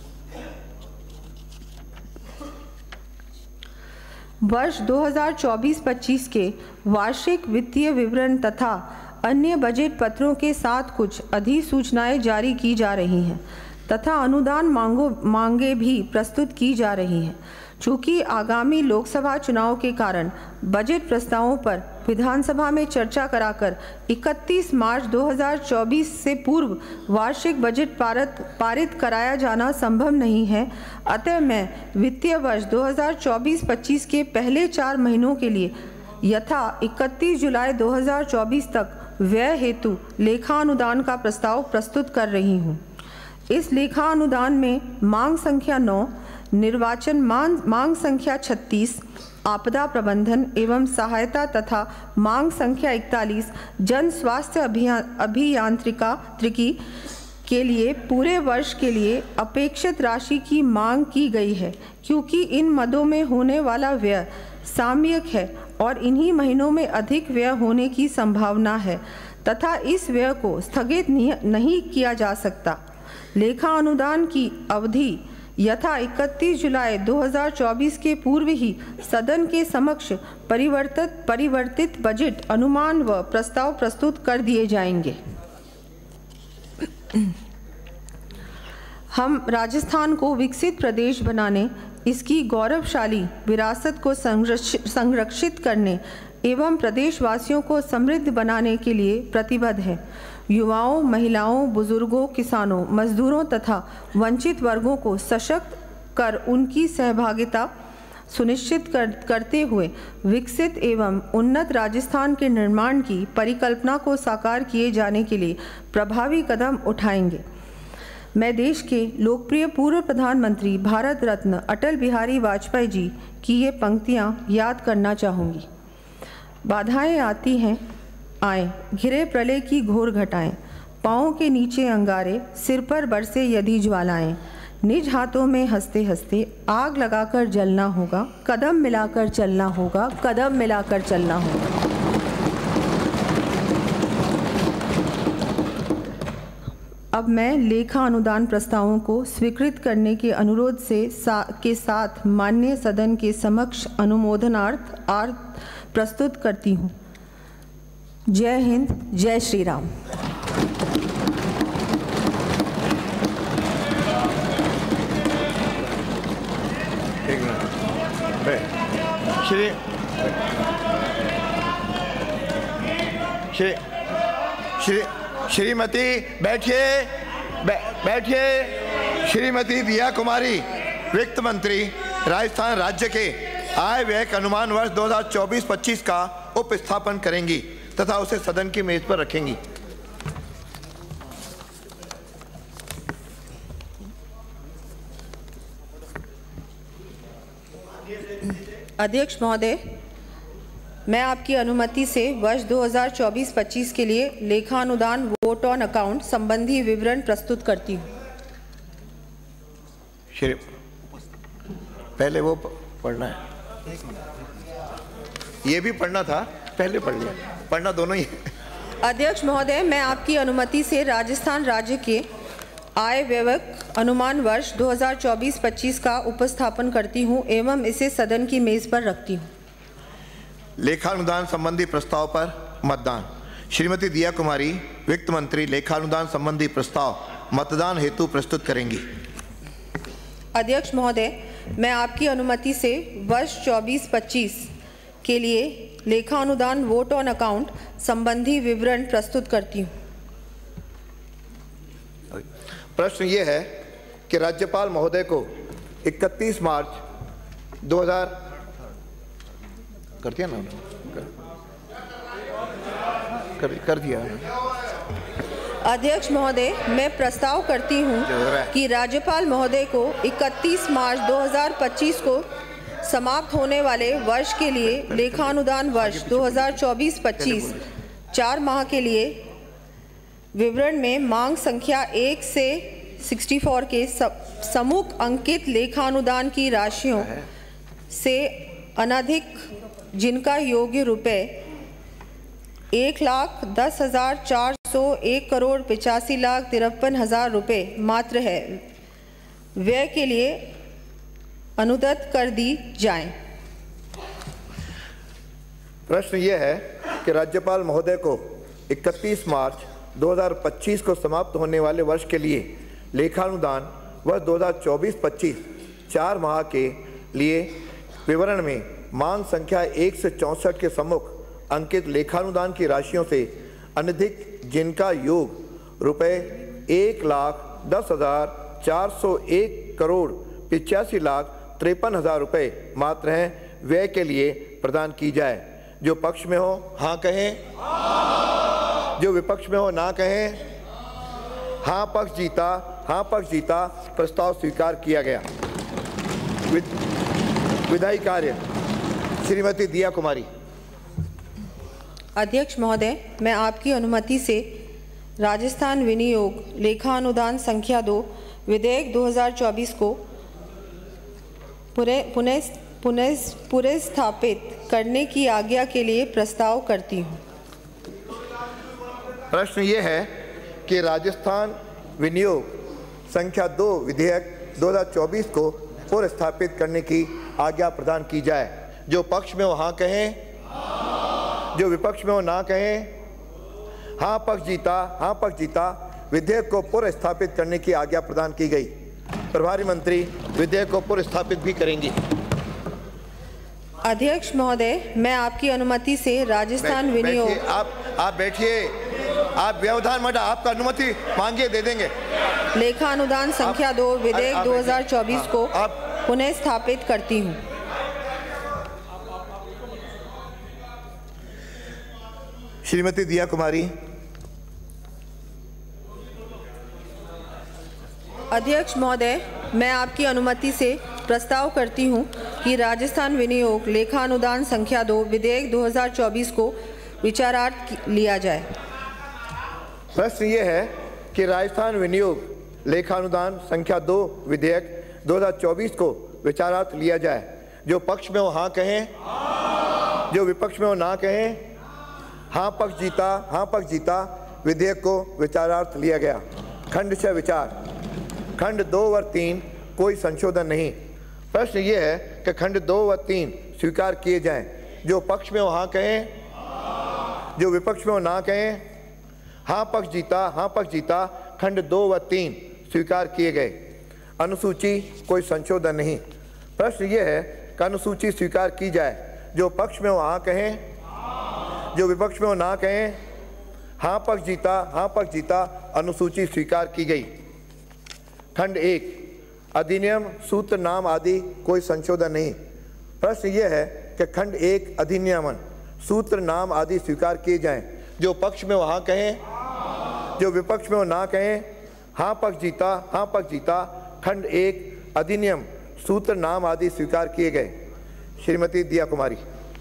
वर्ष 2024-25 के वार्षिक वित्तीय विवरण तथा अन्य बजट पत्रों के साथ कुछ अधिसूचनाएं जारी की जा रही हैं तथा अनुदान मांगे भी प्रस्तुत की जा रही हैं। चूँकि आगामी लोकसभा चुनाव के कारण बजट प्रस्तावों पर विधानसभा में चर्चा कराकर 31 मार्च 2024 से पूर्व वार्षिक बजट पारित कराया जाना संभव नहीं है, अतः मैं वित्तीय वर्ष 2024-25 के पहले 4 महीनों के लिए यथा 31 जुलाई 2024 तक व्यय हेतु लेखा अनुदान का प्रस्ताव प्रस्तुत कर रही हूँ। इस लेखा अनुदान में मांग संख्या 9, निर्वाचन मांग संख्या 36, आपदा प्रबंधन एवं सहायता तथा मांग संख्या 41 जन स्वास्थ्य अभियांत्रिकी के लिए पूरे वर्ष के लिए अपेक्षित राशि की मांग की गई है, क्योंकि इन मदों में होने वाला व्यय सामयिक है और इन्हीं महीनों में अधिक व्यय होने की संभावना है तथा इस व्यय को स्थगित नहीं किया जा सकता। लेखा अनुदान की अवधि यथा 31 जुलाई 2024 के पूर्व ही सदन के समक्ष परिवर्तित बजट अनुमान व प्रस्ताव प्रस्तुत कर दिए जाएंगे। हम राजस्थान को विकसित प्रदेश बनाने, इसकी गौरवशाली विरासत को संरक्षित करने एवं प्रदेशवासियों को समृद्ध बनाने के लिए प्रतिबद्ध हैं। युवाओं, महिलाओं, बुजुर्गों, किसानों, मजदूरों तथा वंचित वर्गों को सशक्त कर उनकी सहभागिता सुनिश्चित करते हुए विकसित एवं उन्नत राजस्थान के निर्माण की परिकल्पना को साकार किए जाने के लिए प्रभावी कदम उठाएंगे। मैं देश के लोकप्रिय पूर्व प्रधानमंत्री भारत रत्न अटल बिहारी वाजपेयी जी की ये पंक्तियाँ याद करना चाहूँगी। बाधाएं आती हैं आए, घिरे प्रलय की घोर घटाएं, पाँवों के नीचे अंगारे, सिर पर बरसे यदि ज्वालाएं, निज हाथों में हंसते हंसते आग लगाकर जलना होगा, कदम मिलाकर चलना होगा, कदम मिलाकर चलना होगा। अब मैं लेखा अनुदान प्रस्तावों को स्वीकृत करने के अनुरोध के साथ माननीय सदन के समक्ष अनुमोदनार्थ प्रस्तुत करती हूँ। जय हिंद, जय श्री राम। श्रीमती बैठिए, बैठिए। श्रीमती दिया कुमारी, वित्त मंत्री राजस्थान राज्य के आय व्यय का अनुमान वर्ष 2024-25 का उपस्थापन करेंगी तथा उसे सदन की मेज पर रखेंगी। अध्यक्ष महोदय, मैं आपकी अनुमति से वर्ष 2024-25 के लिए लेखानुदान वोट ऑन अकाउंट संबंधी विवरण प्रस्तुत करती हूँ। श्री पहले वो पढ़ना है, ये भी पढ़ना था, पहले पढ़ लिया, पढ़ना दोनों ही। अध्यक्ष महोदय, मैं आपकी अनुमति से राजस्थान राज्य के आय व्यय अनुमान वर्ष 2024-25 का उपस्थापन करती हूँ एवं इसे सदन की मेज पर रखती हूँ। लेखानुदान संबंधी प्रस्ताव पर मतदान। श्रीमती दिया कुमारी वित्त मंत्री लेखानुदान संबंधी प्रस्ताव मतदान हेतु प्रस्तुत करेंगी। अध्यक्ष महोदय, मैं आपकी अनुमति से वर्ष 24-25 के लिए लेखानुदान वोट ऑन अकाउंट संबंधी विवरण प्रस्तुत करती हूँ। प्रश्न ये है कि राज्यपाल महोदय को 31 मार्च 2000 कर दिया ना, कर दिया। अध्यक्ष महोदय, मैं प्रस्ताव करती हूँ कि राज्यपाल महोदय को 31 मार्च 2025 को समाप्त होने वाले वर्ष के लिए लेखानुदान वर्ष 2024-25 4 माह के लिए विवरण में मांग संख्या 1 से 64 के सम्मुख अंकित लेखानुदान की राशियों से अनधिक जिनका योग्य रुपए 1,10,401,85,53,53,000 रुपये मात्र है, व्यय के लिए अनुदत्त कर दी जाए। प्रश्न यह है कि राज्यपाल महोदय को 31 मार्च 2025 को समाप्त होने वाले वर्ष के लिए लेखानुदान वर्ष 2024-25 4 माह के लिए विवरण में मांग संख्या 1 से 64 के सम्मुख अंकित लेखानुदान की राशियों से अनधिक जिनका योग रुपए 1,10,401,85,53,000 रुपये मात्र हैं, व्यय के लिए प्रदान की जाए। जो पक्ष में हो हाँ कहें, जो विपक्ष में हो ना कहें। हाँ पक्ष जीता, प्रस्ताव स्वीकार किया गया। विधायी कार्य श्रीमती दिया कुमारी। अध्यक्ष महोदय, मैं आपकी अनुमति से राजस्थान विनियोग लेखानुदान संख्या 2 विधेयक 2024 को पुनः स्थापित करने की आज्ञा के लिए प्रस्ताव करती हूँ। प्रश्न ये है कि राजस्थान विनियोग संख्या 2 विधेयक 2024 को पुनर्स्थापित करने की आज्ञा प्रदान की जाए। जो पक्ष में हो हाँ कहें, जो विपक्ष में हो ना कहें। हाँ पक्ष जीता, विधेयक को पुनर्स्थापित करने की आज्ञा प्रदान की गई। प्रभारी मंत्री विधेयक को पुनर्स्थापित भी करेंगी। अध्यक्ष महोदय, मैं आपकी अनुमति से राजस्थान विनियोग आप बैठिए, आप व्यवधान मत, आपका अनुमति मांगिए, दे देंगे। लेखानुदान संख्या 2 विधेयक 2024 को पुनः स्थापित करती हूँ। श्रीमती दिया कुमारी। अध्यक्ष महोदय, मैं आपकी अनुमति से प्रस्ताव करती हूँ कि राजस्थान विनियोग लेखानुदान संख्या 2 विधेयक 2024 को विचारार्थ लिया जाए। प्रश्न ये है कि राजस्थान विनियोग लेखानुदान संख्या 2 विधेयक 2024 को विचारार्थ लिया जाए। जो पक्ष में हो हाँ कहें, जो विपक्ष में हो ना कहें। हाँ पक्ष जीता, विधेयक को विचारार्थ लिया गया। खंड 6 विचार। खंड 2 व 3 कोई संशोधन नहीं। प्रश्न ये है कि खंड 2 व 3 स्वीकार किए जाएं। जो पक्ष में हो हाँ कहें, जो विपक्ष में हो ना कहें। हाँ पक्ष जीता, खंड 2 व 3 स्वीकार किए गए। अनुसूची कोई संशोधन नहीं। प्रश्न ये है कि अनुसूची स्वीकार की जाए। जो पक्ष में हो हाँ कहें, जो विपक्ष में हो ना कहें। हाँ पक्ष जीता, अनुसूची स्वीकार की गई। खंड 1 अधिनियम, सूत्र, नाम आदि कोई संशोधन नहीं। प्रश्न यह है कि खंड 1 अधिनियमन, सूत्र, नाम आदि स्वीकार किए जाएं। जो पक्ष में वो हाँ कहें, जो विपक्ष में वो ना कहें। हाँ पक्ष जीता, हाँ पक्ष जीता। खंड 1 अधिनियम, सूत्र, नाम आदि स्वीकार किए गए। श्रीमती दिया कुमारी।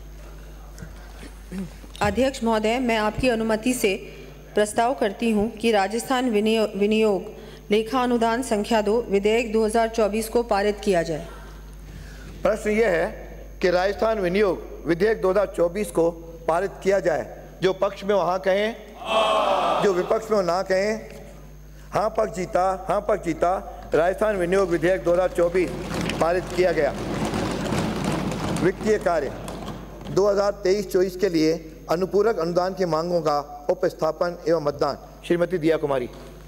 अध्यक्ष महोदय, मैं आपकी अनुमति से प्रस्ताव करती हूं कि राजस्थान विनियोग लेखा अनुदान संख्या 2 विधेयक 2024 को पारित किया जाए। प्रश्न यह है कि राजस्थान विनियोग विधेयक 2024 को पारित किया जाए। जो पक्ष में वो हाँ कहें, जो विपक्ष में वो ना कहें। हाँ पक्ष जीता, हाँ पक्ष जीता। राजस्थान विनियोग विधेयक 2024 पारित किया गया। वित्तीय कार्य 2023-24 के लिए अनुपूरक अनुदान की मांगों का उपस्थापन एवं मतदान। श्रीमती दिया कुमारी।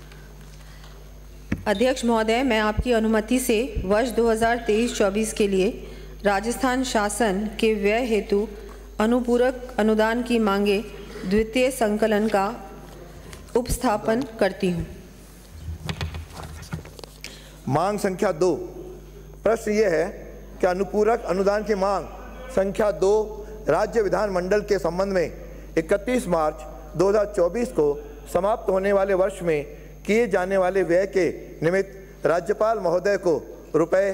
अध्यक्ष महोदय, मैं आपकी अनुमति से वर्ष 2023-24 के लिए राजस्थान शासन के व्यय हेतु अनुपूरक अनुदान की मांगे द्वितीय संकलन का उपस्थापन करती हूँ। मांग संख्या 2। प्रश्न यह है कि अनुपूरक अनुदान की मांग संख्या 2 राज्य विधानमंडल के संबंध में 31 मार्च 2024 को समाप्त होने वाले वर्ष में किए जाने वाले व्यय के निमित्त राज्यपाल महोदय को रुपए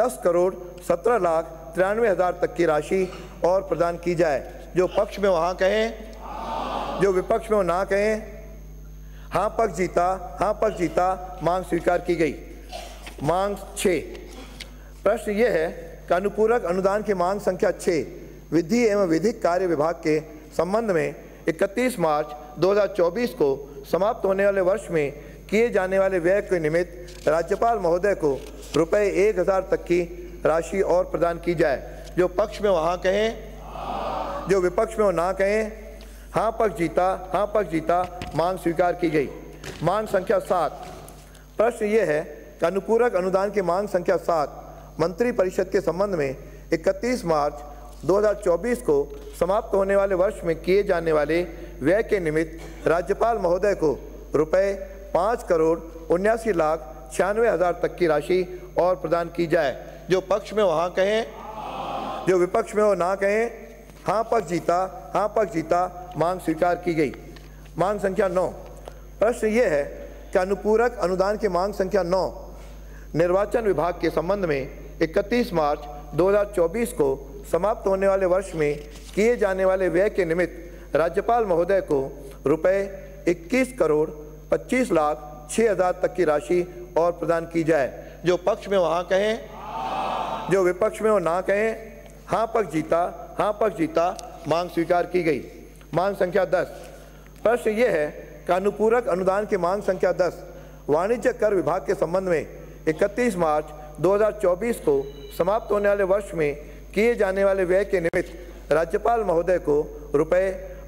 10,17,93,000 तक की राशि और प्रदान की जाए। जो पक्ष में वो हाँ कहें, जो विपक्ष में वो ना कहें। हाँ पक्ष जीता, हाँ पक्ष जीता। मांग स्वीकार की गई। मांग 6। प्रश्न यह है कि अनुपूरक अनुदान की मांग संख्या 6 विधि एवं विधिक कार्य विभाग के संबंध में 31 मार्च 2024 को समाप्त होने वाले वर्ष में किए जाने वाले व्यय के निमित्त राज्यपाल महोदय को रुपए 1,000 तक की राशि और प्रदान की जाए। जो पक्ष में वो हाँ कहें, जो विपक्ष में वो ना कहें। हाँ पक्ष जीता, हाँ पक्ष जीता। मांग स्वीकार की गई। मांग संख्या 7। प्रश्न यह है कि अनुपूरक अनुदान की मांग संख्या 7 मंत्री परिषद के संबंध में 31 मार्च 2024 को समाप्त होने वाले वर्ष में किए जाने वाले व्यय के निमित्त राज्यपाल महोदय को रुपए 5,79,96,000 तक की राशि और प्रदान की जाए। जो पक्ष में वो हाँ कहें, जो विपक्ष में वो ना कहें। हाँ पक्ष जीता, हाँ पक्ष जीता। मांग स्वीकार की गई। मांग संख्या 9। प्रश्न यह है कि अनुपूरक अनुदान की मांग संख्या 9 निर्वाचन विभाग के संबंध में 31 मार्च 2024 को समाप्त होने वाले वर्ष में किए जाने वाले व्यय के निमित्त राज्यपाल महोदय को रुपए 21,25,06,000 तक की राशि और प्रदान की जाए। जो पक्ष में वो हाँ कहें, जो विपक्ष में वो ना कहें। हाँ पक्ष जीता, हाँ पक्ष जीता। मांग स्वीकार की गई। मांग संख्या 10। प्रश्न यह है कि अनुपूरक अनुदान की मांग संख्या 10 वाणिज्य कर विभाग के संबंध में 31 मार्च 2024 को समाप्त होने वाले वर्ष में किए जाने वाले व्यय के निमित्त राज्यपाल महोदय को रुपए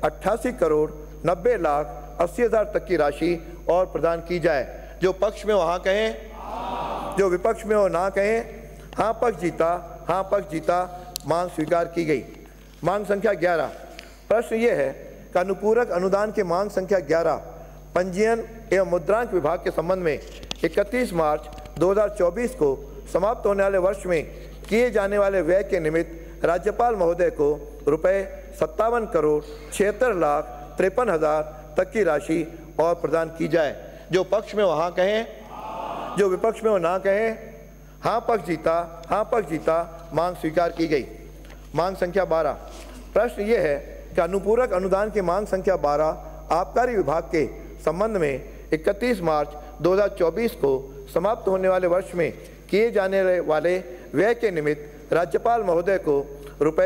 88,90,80,000 तक की राशि और प्रदान की जाए। जो पक्ष में वो हाँ कहें, जो विपक्ष में वो ना कहें। हाँ पक्ष जीता, हाँ पक्ष जीता। मांग स्वीकार की गई। मांग संख्या 11। प्रश्न ये है कि अनुपूरक अनुदान की मांग संख्या 11 पंजीयन एवं मुद्रांक विभाग के संबंध में 31 मार्च 2024 को समाप्त होने वाले वर्ष में किए जाने वाले व्यय के निमित्त राज्यपाल महोदय को रुपए 57,76,53,000 तक की राशि और प्रदान की जाए। जो पक्ष में वो हाँ कहें, जो विपक्ष में वो ना कहें। हाँ पक्ष जीता, हाँ पक्ष जीता। मांग स्वीकार की गई। मांग संख्या 12। प्रश्न ये है कि अनुपूरक अनुदान की मांग संख्या 12 आबकारी विभाग के संबंध में 31 मार्च 2024 को समाप्त होने वाले वर्ष में किए जाने वाले व्यय के निमित्त राज्यपाल महोदय को रुपए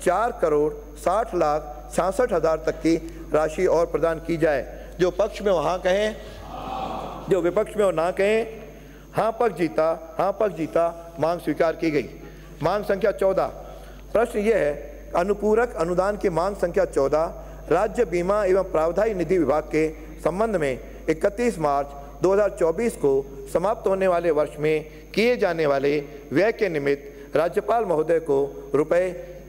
4,60,66,000 तक की राशि और प्रदान की जाए। जो पक्ष में वो हाँ कहें, जो विपक्ष में वो ना कहें। हाँ पक्ष जीता, हाँ पक्ष जीता। मांग स्वीकार की गई। मांग संख्या 14। प्रश्न यह है अनुपूरक अनुदान की मांग संख्या 14 राज्य बीमा एवं प्रावधायी निधि विभाग के संबंध में 31 मार्च 2024 को समाप्त होने वाले वर्ष में किए जाने वाले व्यय के निमित्त राज्यपाल महोदय को रुपए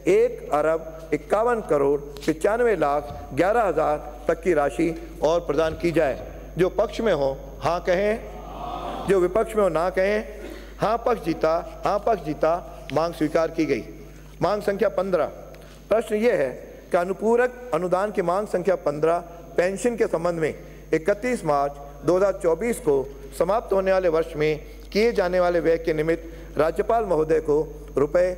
1,51,95,11,000 तक की राशि और प्रदान की जाए। जो पक्ष में हो हाँ कहें, जो विपक्ष में हो ना कहें। हाँ पक्ष जीता, हाँ पक्ष जीता, मांग स्वीकार की गई। मांग संख्या 15। प्रश्न ये है कि अनुपूरक अनुदान की मांग संख्या 15 पेंशन के संबंध में 31 मार्च 2024 को समाप्त होने वाले वर्ष में किए जाने वाले व्यय के निमित्त राज्यपाल महोदय को रुपए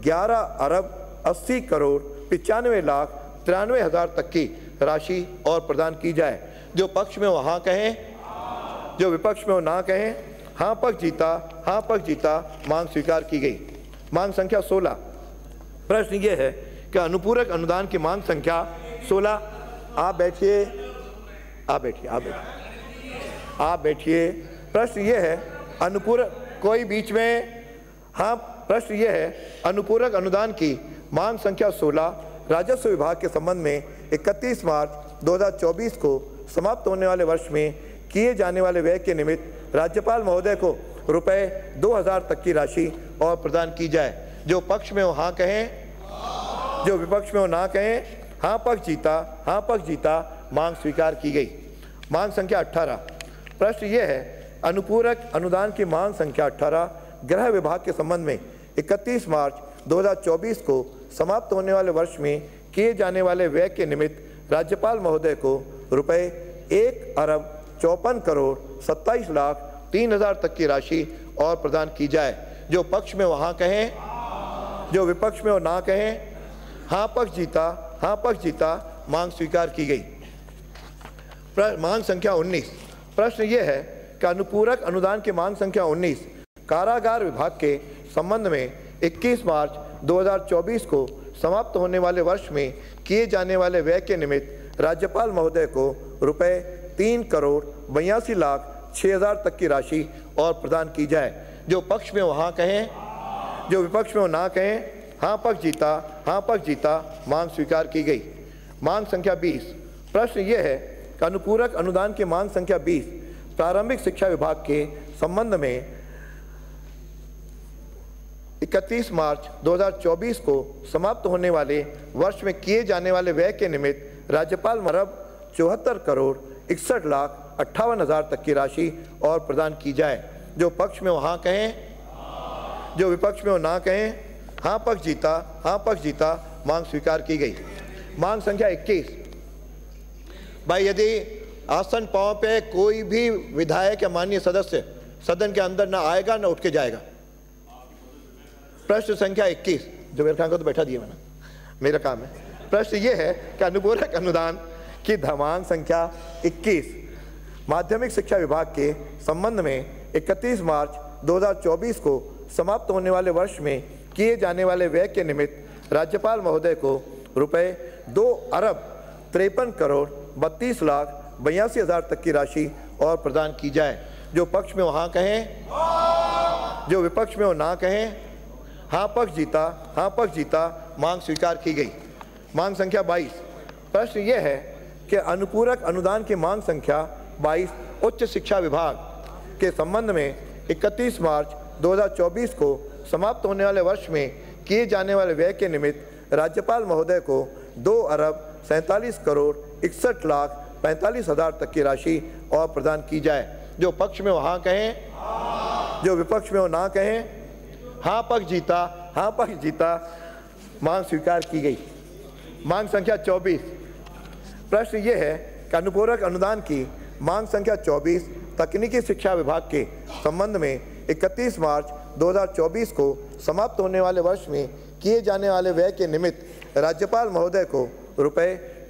11,80,95,93,93,000 तक की राशि और प्रदान की जाए। जो पक्ष में वो हाँ कहें, जो विपक्ष में वो ना कहें। हाँ पक्ष जीता, हाँ पक्ष जीता, मांग स्वीकार की गई। मांग संख्या 16। प्रश्न ये है कि अनुपूरक अनुदान की मांग संख्या 16। आप बैठिए, आप बैठिए, आप बैठिए, आप बैठिए। प्रश्न ये है अनुपूरक, कोई बीच में, हाँ, प्रश्न ये है अनुपूरक अनुदान की मांग संख्या 16 राजस्व विभाग के संबंध में 31 मार्च 2024 को समाप्त होने वाले वर्ष में किए जाने वाले व्यय के निमित्त राज्यपाल महोदय को रुपए 2000 तक की राशि और प्रदान की जाए। जो पक्ष में वो हाँ कहें, जो विपक्ष में वो ना कहें। हाँ पक्ष जीता, हाँ पक्ष जीता, मांग स्वीकार की गई। मांग संख्या 18। प्रश्न ये है अनुपूरक अनुदान की मांग संख्या 18 गृह विभाग के संबंध में 31 मार्च 2024 को समाप्त होने वाले वर्ष में किए जाने वाले व्यय के निमित्त राज्यपाल महोदय को रुपए 1,54,27,03,000 तक की राशि और प्रदान की जाए। जो पक्ष में वो हाँ कहें, जो विपक्ष में वो ना कहें। हाँ पक्ष जीता, हाँ पक्ष जीता, मांग स्वीकार की गई। मांग संख्या 19। प्रश्न ये है कि अनुपूरक अनुदान की मांग संख्या 19 कारागार विभाग के संबंध में 21 मार्च 2024 को समाप्त होने वाले वर्ष में किए जाने वाले व्यय के निमित्त राज्यपाल महोदय को रुपए 3,82,06,000 तक की राशि और प्रदान की जाए। जो पक्ष में वो हाँ कहें, जो विपक्ष में वो ना कहें। हाँ पक्ष जीता, हाँ पक्ष जीता, मांग स्वीकार की गई। मांग संख्या 20। प्रश्न ये है कि अनुपूरक अनुदान की मांग संख्या 20 प्रारंभिक शिक्षा विभाग के संबंध में 31 मार्च 2024 को समाप्त होने वाले वर्ष में किए जाने वाले व्यय के निमित्त राज्यपाल मरब 74,61,58,000 तक की राशि और प्रदान की जाए। जो पक्ष में वो हाँ कहें, जो विपक्ष में वो ना कहें। हाँ पक्ष जीता, हाँ पक्ष जीता, मांग स्वीकार की गई। मांग संख्या 21। भाई यदि आसन पांव पे कोई भी विधायक या माननीय सदस्य सदन के अंदर ना आएगा ना उठ के जाएगा। प्रश्न संख्या 21, जो मेरे को तो बैठा दिया मैंने, मेरा काम है। प्रश्न ये है कि अनुपूरक अनुदान की मांग संख्या 21 माध्यमिक शिक्षा विभाग के संबंध में 31 मार्च 2024 को समाप्त होने वाले वर्ष में किए जाने वाले व्यय के निमित्त राज्यपाल महोदय को रुपए 2,53,32,82,000 तक की राशि और प्रदान की जाए। जो पक्ष में वो हाँ कहें, जो विपक्ष में वो ना कहें। हाँ पक्ष जीता, हाँ पक्ष जीता, मांग स्वीकार की गई। मांग संख्या 22। प्रश्न ये है कि अनुपूरक अनुदान की मांग संख्या 22 उच्च शिक्षा विभाग के संबंध में 31 मार्च 2024 को समाप्त होने वाले वर्ष में किए जाने वाले व्यय के निमित्त राज्यपाल महोदय को 2,47,61,45,000 तक की राशि और प्रदान की जाए। जो पक्ष में वो हाँ कहें, जो विपक्ष में वो ना कहें। हाँ पक्ष जीता, हाँ पक्ष जीता, मांग स्वीकार की गई। मांग संख्या 24। प्रश्न ये है कि अनुपूरक अनुदान की मांग संख्या 24 तकनीकी शिक्षा विभाग के संबंध में 31 मार्च 2024 को समाप्त होने वाले वर्ष में किए जाने वाले व्यय के निमित्त राज्यपाल महोदय को रुपए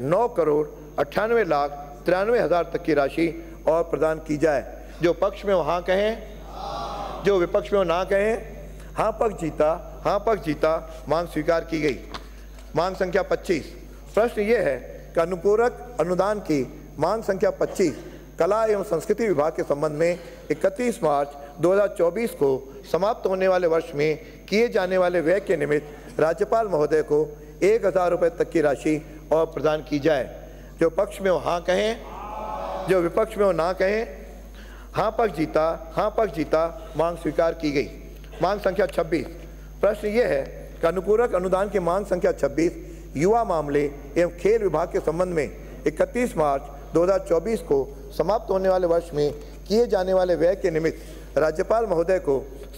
9,98,93,000 तक की राशि और प्रदान की जाए। जो पक्ष में वो हाँ कहें, जो विपक्ष में वो ना कहें। हाँ पक्ष जीता, हाँ पक्ष जीता, मांग स्वीकार की गई। मांग संख्या 25। प्रश्न ये है कि अनुपूरक अनुदान की मांग संख्या 25 कला एवं संस्कृति विभाग के संबंध में 31 मार्च 2024 को समाप्त होने वाले वर्ष में किए जाने वाले व्यय के निमित्त राज्यपाल महोदय को 1,000 रुपये तक की राशि और प्रदान की जाए। जो पक्ष में वो हाँ कहें, जो विपक्ष में वो ना कहें। हाँ पक्ष जीता, हाँ पक्ष जीता, मांग स्वीकार की गई। मांग संख्या 26। प्रश्न ये है कि अनुपूरक अनुदान की मांग संख्या 26 युवा मामले एवं खेल विभाग के संबंध में 31 मार्च 2024 को समाप्त होने वाले वर्ष में किए जाने वाले व्यय के निमित्त राज्यपाल महोदय को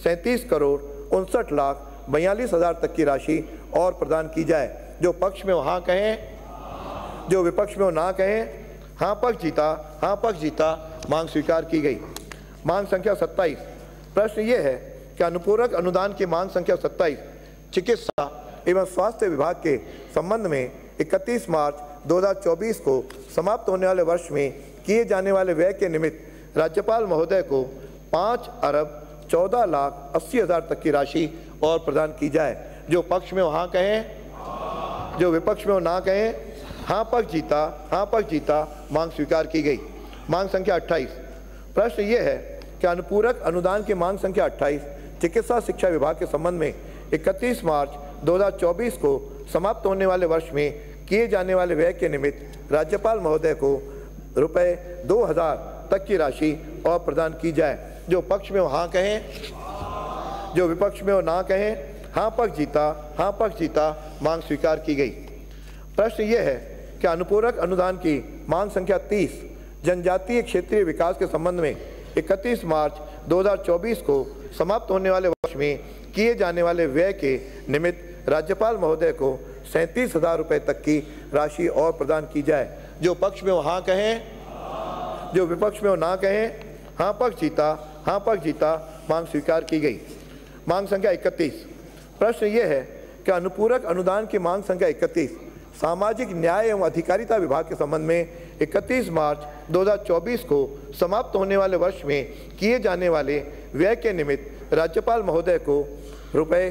37,59,42,000 तक की राशि और प्रदान की जाए। जो पक्ष में हो हाँ कहें, जो विपक्ष में हो ना कहें। हाँ पक्ष जीता, हाँ पक्ष जीता। मांग स्वीकार की गई। मांग संख्या 27। प्रश्न ये है कि अनुपूरक अनुदान की मांग संख्या 27 चिकित्सा एवं स्वास्थ्य विभाग के संबंध में 31 मार्च 2024 को समाप्त होने वाले वर्ष में किए जाने वाले व्यय के निमित्त राज्यपाल महोदय को 5,14,80,000 तक की राशि और प्रदान की जाए। जो पक्ष में हो हाँ कहें, जो विपक्ष में हो ना कहें। हाँ पक्ष जीता, हाँ पक्ष जीता। मांग स्वीकार की गई। मांग संख्या 28। प्रश्न ये है कि अनुपूरक अनुदान की मांग संख्या 28 चिकित्सा शिक्षा विभाग के संबंध में 31 मार्च 2024 को समाप्त होने वाले वर्ष में किए जाने वाले व्यय के निमित्त राज्यपाल महोदय को रुपये 2,000 तक की राशि और प्रदान की जाए। जो पक्ष में हो हाँ कहें, जो विपक्ष में हो ना कहें। हाँ पक्ष जीता, हाँ पक्ष जीता। मांग स्वीकार की गई। प्रश्न ये है कि अनुपूरक अनुदान की मांग संख्या 30 जनजातीय क्षेत्रीय विकास के संबंध में 31 मार्च 2024 को समाप्त होने वाले वर्ष में किए जाने वाले व्यय के निमित्त राज्यपाल महोदय को 37,000 रुपये तक की राशि और प्रदान की जाए। जो पक्ष में हो हाँ कहें, जो विपक्ष में हो ना कहें। हाँ पक्ष जीता, हाँ पक्ष जीता। मांग स्वीकार की गई। मांग संख्या 31। प्रश्न ये है कि अनुपूरक अनुदान की मांग संख्या 31 सामाजिक न्याय एवं अधिकारिता विभाग के संबंध में 31 मार्च 2024 को समाप्त होने वाले वर्ष में किए जाने वाले व्यय के निमित्त राज्यपाल महोदय को रुपये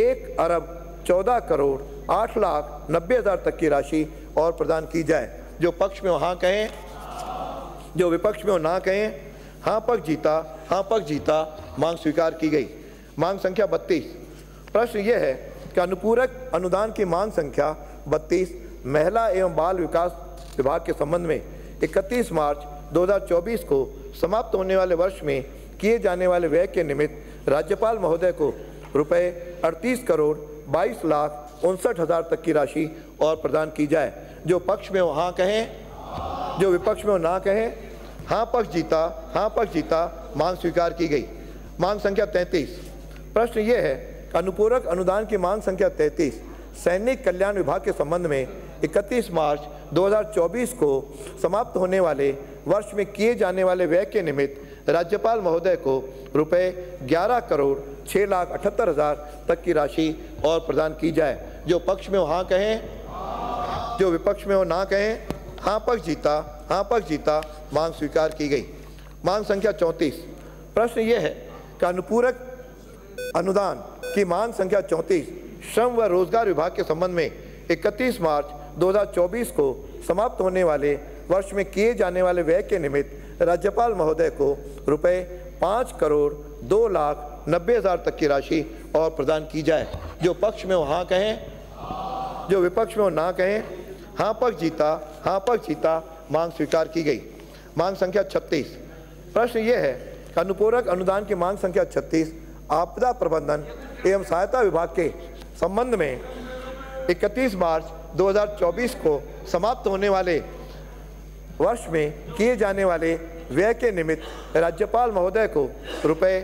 1,14,08,90,000 तक की राशि और प्रदान की जाए। जो पक्ष में हो हाँ कहें, जो विपक्ष में हो ना कहें। हाँ पक्ष जीता, हाँ पक्ष जीता। मांग स्वीकार की गई। मांग संख्या 32। प्रश्न ये है कि अनुपूरक अनुदान की मांग संख्या 32 महिला एवं बाल विकास विभाग के संबंध में 31 मार्च 2024 को समाप्त होने वाले वर्ष में किए जाने वाले व्यय के निमित्त राज्यपाल महोदय को रुपये 38,22,59,000 तक की राशि और प्रदान की जाए। जो पक्ष में हो हाँ कहें, जो विपक्ष में हो ना कहें। हाँ पक्ष जीता, हाँ पक्ष जीता। मांग स्वीकार की गई। मांग संख्या 33। प्रश्न ये है कि अनुपूरक अनुदान की मांग संख्या 33 सैनिक कल्याण विभाग के संबंध में 31 मार्च 2024 को समाप्त होने वाले वर्ष में किए जाने वाले व्यय के निमित्त राज्यपाल महोदय को रुपये 11,06,78,000 तक की राशि और प्रदान की जाए। जो पक्ष में हो हाँ कहें, जो विपक्ष में हो ना कहें। हाँ पक्ष जीता, हाँ पक्ष जीता। मांग स्वीकार की गई। मांग संख्या 34। प्रश्न ये है कि अनुपूरक अनुदान की मांग संख्या 34 श्रम व रोजगार विभाग के संबंध में 31 मार्च 2024 को समाप्त होने वाले वर्ष में किए जाने वाले व्यय के निमित्त राज्यपाल महोदय को रुपये 5,02,90,000 तक की राशि और प्रदान की जाए। जो पक्ष में हो हाँ कहें, जो विपक्ष में हो ना कहें। हाँ पक्ष जीता, हाँ पक्ष जीता। मांग स्वीकार की गई। मांग संख्या 36। प्रश्न ये है कि अनुपूरक अनुदान की मांग संख्या 36 आपदा प्रबंधन एवं सहायता विभाग के संबंध में 31 मार्च 2024 को समाप्त होने वाले वर्ष में किए जाने वाले व्यय के निमित्त राज्यपाल महोदय को रुपये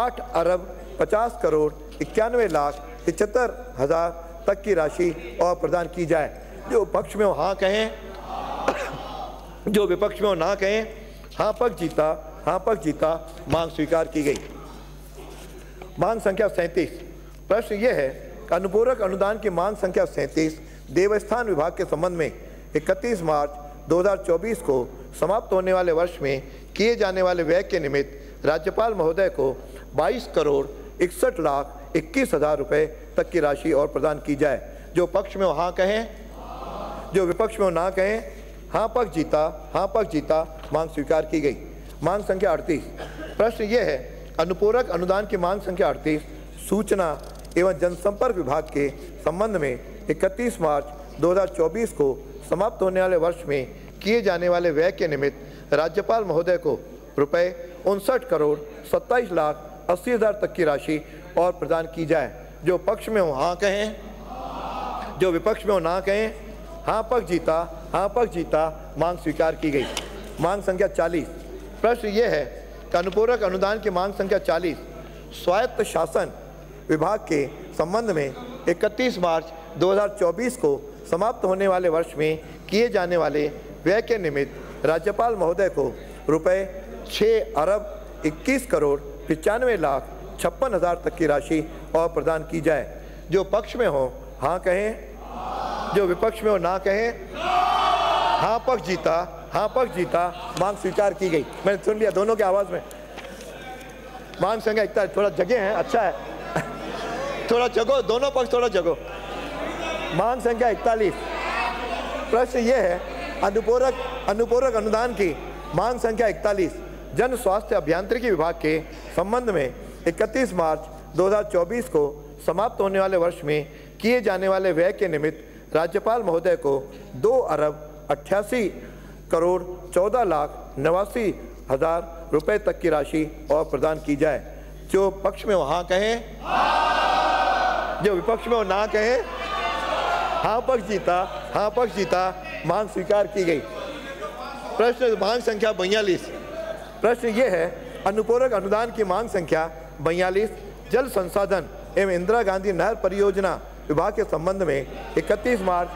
8,50,91,91,75,000 तक की राशि और प्रदान की जाए। जो पक्ष में हो हाँ कहें, जो विपक्ष में हो ना कहें। हाँ पक्ष जीता, हाँ पक्ष जीता। मांग स्वीकार की गई। मांग संख्या 37। प्रश्न ये है कि अनुपूरक अनुदान की मांग संख्या 37 देवस्थान विभाग के संबंध में 31 मार्च 2024 को समाप्त होने वाले वर्ष में किए जाने वाले व्यय के निमित्त राज्यपाल महोदय को 22,61,21,000 रुपये तक की राशि और प्रदान की जाए। जो पक्ष में हो हाँ कहें, जो विपक्ष में हो ना कहें। हाँ पक्ष जीता, हाँ पक्ष जीता। मांग स्वीकार की गई। मांग संख्या 38। प्रश्न ये है अनुपूरक अनुदान की मांग संख्या 38 सूचना एवं जनसंपर्क विभाग के संबंध में 31 मार्च 2024 को समाप्त होने वाले वर्ष में किए जाने वाले व्यय के निमित्त राज्यपाल महोदय को रुपये 59,27,80,000 तक की राशि और प्रदान की जाए। जो पक्ष में हो हाँ कहें, जो विपक्ष में हो ना कहें। हाँ पक्ष जीता, हाँ पक्ष जीता। मांग स्वीकार की गई। मांग संख्या 40। प्रश्न ये है कि अनुपूरक अनुदान की मांग संख्या 40 स्वायत्त शासन विभाग के संबंध में 31 मार्च 2024 को समाप्त होने वाले वर्ष में किए जाने वाले व्यय के निमित्त राज्यपाल महोदय को रुपए 6,21,95,56,000 तक की राशि और प्रदान की जाए। जो पक्ष में हो हाँ कहें, जो विपक्ष में हो ना कहें। हाँ पक्ष जीता, हाँ पक्ष जीता। मांग स्वीकार की गई। मैंने सुन लिया दोनों की आवाज में। मांग संख्या 41, थोड़ा जगह है, अच्छा है, थोड़ा जगो, दोनों पक्ष थोड़ा जगो। मांग संख्या 41। प्रश्न ये है, अनुपूरक अनुदान की मांग संख्या 41 जन स्वास्थ्य अभियांत्रिकी विभाग के संबंध में 31 मार्च 2024 को समाप्त होने वाले वर्ष में किए जाने वाले व्यय के निमित्त राज्यपाल महोदय को 2,88,14,89,000 रुपए तक की राशि और प्रदान की जाए। जो पक्ष में हो हाँ कहें, जो विपक्ष में हो ना कहें। हाँ पक्ष जीता, हाँ पक्ष जीता। मांग स्वीकार की गई। प्रश्न मांग संख्या 42। प्रश्न ये है, अनुपूरक अनुदान की मांग संख्या 42 जल संसाधन एवं इंदिरा गांधी नहर परियोजना विभाग के संबंध में 31 मार्च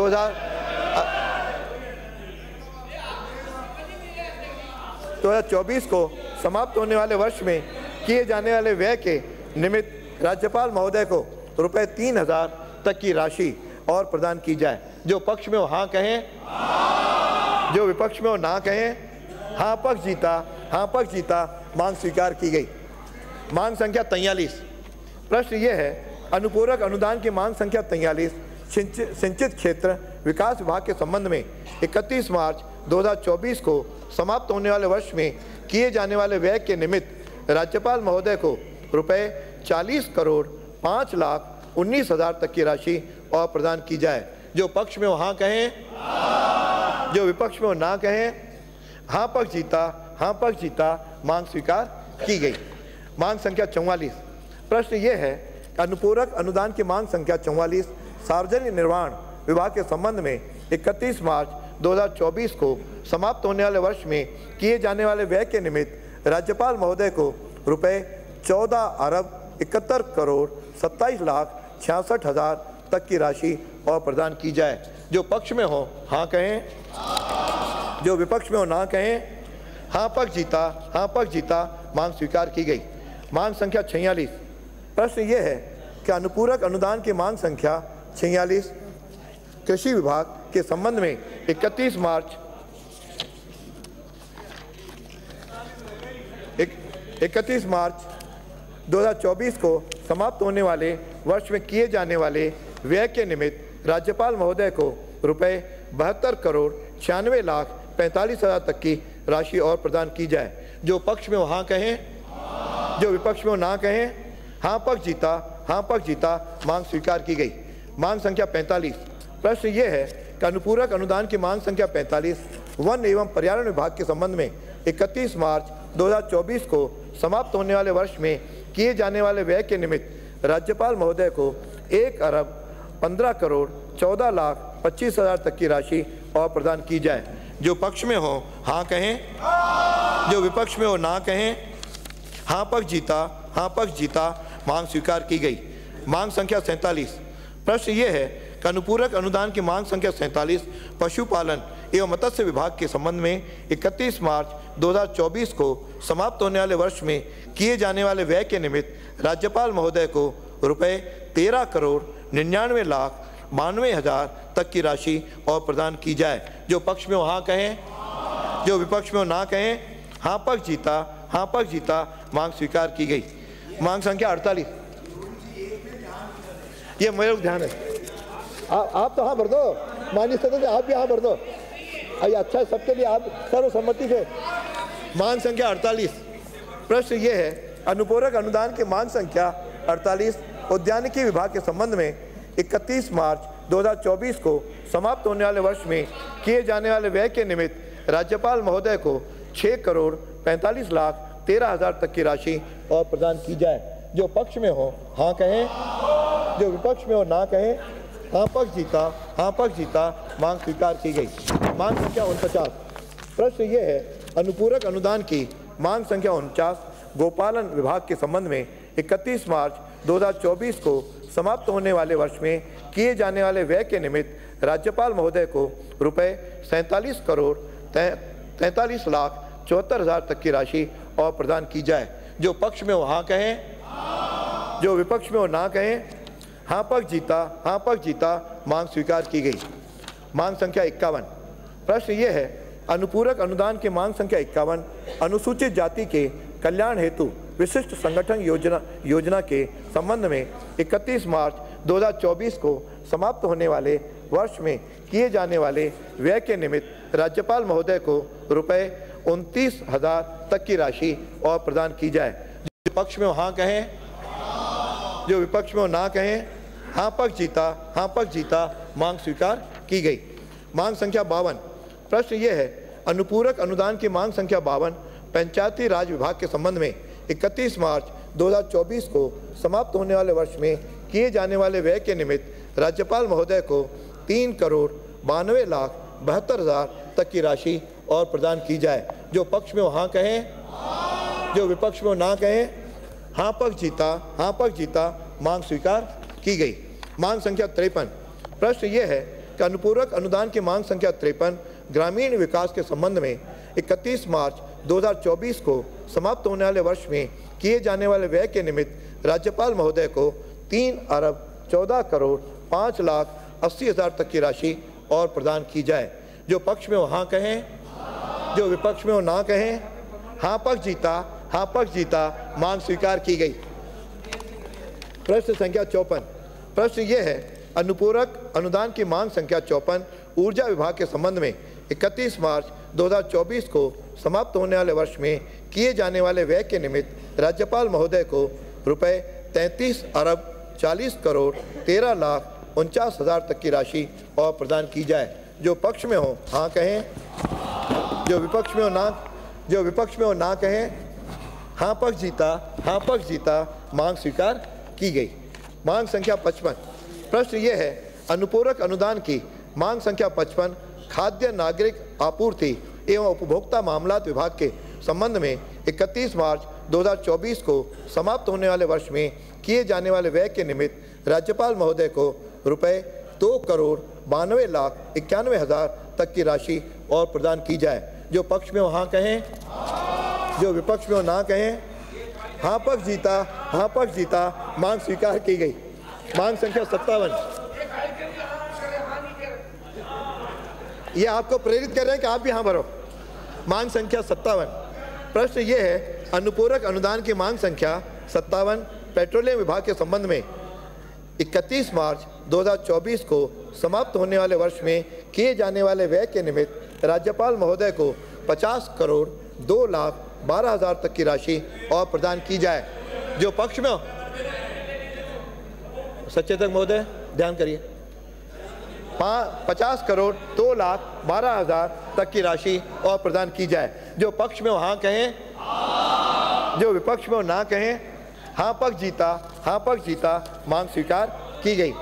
2024 को समाप्त होने वाले वर्ष में किए जाने वाले व्यय के निमित्त राज्यपाल महोदय को रुपए 3,000 तक की राशि और प्रदान की जाए। जो पक्ष में हो हाँ कहें, जो विपक्ष में हो ना कहें। हाँ पक्ष जीता, हाँ पक्ष जीता। मांग स्वीकार की गई। मांग संख्या 43। प्रश्न ये है, अनुपूरक अनुदान की मांग संख्या 43 सिंचित क्षेत्र विकास विभाग के संबंध में 31 मार्च 2024 को समाप्त होने वाले वर्ष में किए जाने वाले व्यय के निमित्त राज्यपाल महोदय को रुपए 40,05,19,000 तक की राशि और प्रदान की जाए। जो पक्ष में हो हाँ कहें, जो विपक्ष में हो ना कहें। हाँ पक्ष जीता, हाँ पक्ष जीता। मांग स्वीकार की गई। मांग संख्या 44। प्रश्न ये है, अनुपूरक अनुदान की मांग संख्या 44 सार्वजनिक निर्माण विभाग के संबंध में 31 मार्च 2024 को समाप्त होने वाले वर्ष में किए जाने वाले व्यय के निमित्त राज्यपाल महोदय को रुपए 14,71,27,66,000 तक की राशि और प्रदान की जाए। जो पक्ष में हो हाँ कहें, जो विपक्ष में हो ना कहें। हाँ पक्ष जीता, हाँ पक्ष जीता। मांग स्वीकार की गई। मांग संख्या 46। प्रश्न ये है कि अनुपूरक अनुदान की मांग संख्या 46 कृषि विभाग के संबंध में 31 मार्च 2024 को समाप्त होने वाले वर्ष में किए जाने वाले व्यय के निमित्त राज्यपाल महोदय को रुपए 72,96,45,000 तक की राशि और प्रदान की जाए। जो पक्ष में हो हाँ कहें, जो विपक्ष में हो ना कहें। हाँ पक्ष जीता, हाँ पक्ष जीता। मांग स्वीकार की गई। मांग संख्या 45। प्रश्न ये है कि अनुपूरक अनुदान की मांग संख्या 45 वन एवं पर्यावरण विभाग के संबंध में 31 मार्च 2024 को समाप्त होने वाले वर्ष में किए जाने वाले व्यय के निमित्त राज्यपाल महोदय को 1,15,14,25,000 तक की राशि और प्रदान की जाए। जो पक्ष में हो हाँ कहें, जो विपक्ष में हो ना कहें। हाँ पक्ष जीता, हाँ पक्ष जीता। मांग स्वीकार की गई। मांग संख्या 47। प्रश्न ये है कि अनुपूरक अनुदान की मांग संख्या 47 पशुपालन एवं मत्स्य विभाग के संबंध में 31 मार्च 2024 को समाप्त होने वाले वर्ष में किए जाने वाले व्यय के निमित्त राज्यपाल महोदय को रुपए 13,99,92,000 तक की राशि और प्रदान की जाए। जो पक्ष में हो हाँ कहें, जो विपक्ष में हो ना कहें। हाँ पक्ष जीता, हाँ पक्ष जीता। मांग स्वीकार की गई। मांग संख्या 48। ये मेरे ध्यान है। आप तो हाँ भर दो, माननीय सदस्य आप भी हाँ भर दो। अरे अच्छा है सबके लिए, आप सर्वसम्मति से। मांग संख्या 48। प्रश्न ये है, अनुपूरक अनुदान की मांग संख्या 48 उद्यानिकी विभाग के संबंध में 31 मार्च 2024 को समाप्त होने वाले वर्ष में किए जाने वाले व्यय के निमित्त राज्यपाल महोदय को 6,45,13,000 तक की राशि और प्रदान की जाए। जो पक्ष में हो हाँ कहें, जो विपक्ष में हो ना कहें। हाँ पक्ष जीता, हाँ पक्ष जीता। मांग स्वीकार की गई। मांग संख्या 49। प्रश्न ये है, अनुपूरक अनुदान की मांग संख्या 49 गोपालन विभाग के संबंध में 31 मार्च 2024 को समाप्त होने वाले वर्ष में किए जाने वाले व्यय के निमित्त राज्यपाल महोदय को रुपए 47,43,74,000 तक की राशि और प्रदान की जाए। जो पक्ष में हो हाँ कहें, जो विपक्ष में हो ना कहें। हाँ पक्ष जीता, मांग स्वीकार की गई। मांग संख्या 51। प्रश्न ये है, अनुपूरक अनुदान की मांग संख्या 51 अनुसूचित जाति के कल्याण हेतु विशिष्ट संगठन योजना के संबंध में 31 मार्च 2024 को समाप्त होने वाले वर्ष में किए जाने वाले व्यय के निमित्त राज्यपाल महोदय को रुपए 29,000 तक की राशि और प्रदान की जाए। जो पक्ष में हो हाँ कहें, जो विपक्ष में हो ना कहें। हाँ पक्ष जीता, मांग स्वीकार की गई। मांग संख्या 52। प्रश्न ये है, अनुपूरक अनुदान की मांग संख्या 52 पंचायती राज विभाग के संबंध में 31 मार्च 2024 को समाप्त होने वाले वर्ष में किए जाने वाले व्यय के निमित्त राज्यपाल महोदय को 3,92,72,000 तक की राशि और प्रदान की जाए। जो पक्ष में हो हाँ कहें, जो विपक्ष में हो ना कहें। हाँ पक्ष जीता, मांग स्वीकार की गई। मांग संख्या 53। प्रश्न ये है कि अनुपूरक अनुदान की मांग संख्या 53 ग्रामीण विकास के संबंध में 31 मार्च 2024 को समाप्त होने वाले वर्ष में किए जाने वाले व्यय के निमित्त राज्यपाल महोदय को 3,14,05,80,000 तक की राशि और प्रदान की जाए। जो पक्ष में हो हाँ कहें, जो विपक्ष में हो ना कहें। हाँ पक्ष जीता, मांग स्वीकार की गई। प्रश्न संख्या 54। प्रश्न ये है, अनुपूरक अनुदान की मांग संख्या 54 ऊर्जा विभाग के संबंध में 31 मार्च 2024 को समाप्त होने वाले वर्ष में किए जाने वाले व्यय के निमित्त राज्यपाल महोदय को रुपए 33,40,13,49,000 तक की राशि और प्रदान की जाए। जो पक्ष में हो हाँ कहें, जो विपक्ष में हो ना कहें। हाँ पक्ष जीता, मांग स्वीकार की गई। मांग संख्या 55। प्रश्न ये है, अनुपूरक अनुदान की मांग संख्या 55 खाद्य नागरिक आपूर्ति एवं उपभोक्ता मामलात विभाग के संबंध में 31 मार्च 2024 को समाप्त होने वाले वर्ष में किए जाने वाले व्यय के निमित्त राज्यपाल महोदय को रुपए 2,92,91,000 तक की राशि और प्रदान की जाए। जो पक्ष में हो हाँ कहें, जो विपक्ष में हो ना कहें। हाँ पक्ष जीता, मांग स्वीकार की गई। मांग संख्या 57। ये आपको प्रेरित कर रहे हैं कि आप भी हाँ भरो। मांग संख्या 57। प्रश्न ये है, अनुपूरक अनुदान की मांग संख्या 57 पेट्रोलियम विभाग के संबंध में 31 मार्च 2024 को समाप्त होने वाले वर्ष में किए जाने वाले व्यय के निमित्त राज्यपाल महोदय को 50,02,12,000 तक की राशि और प्रदान की जाए। जो पक्ष में हो, सचेतक महोदय ध्यान करिए। 50,02,12,000 तक की राशि और प्रदान की जाए। जो पक्ष में हो हाँ कहें, जो विपक्ष में हो ना कहें। हाँ पक्ष जीता, मांग स्वीकार की गई।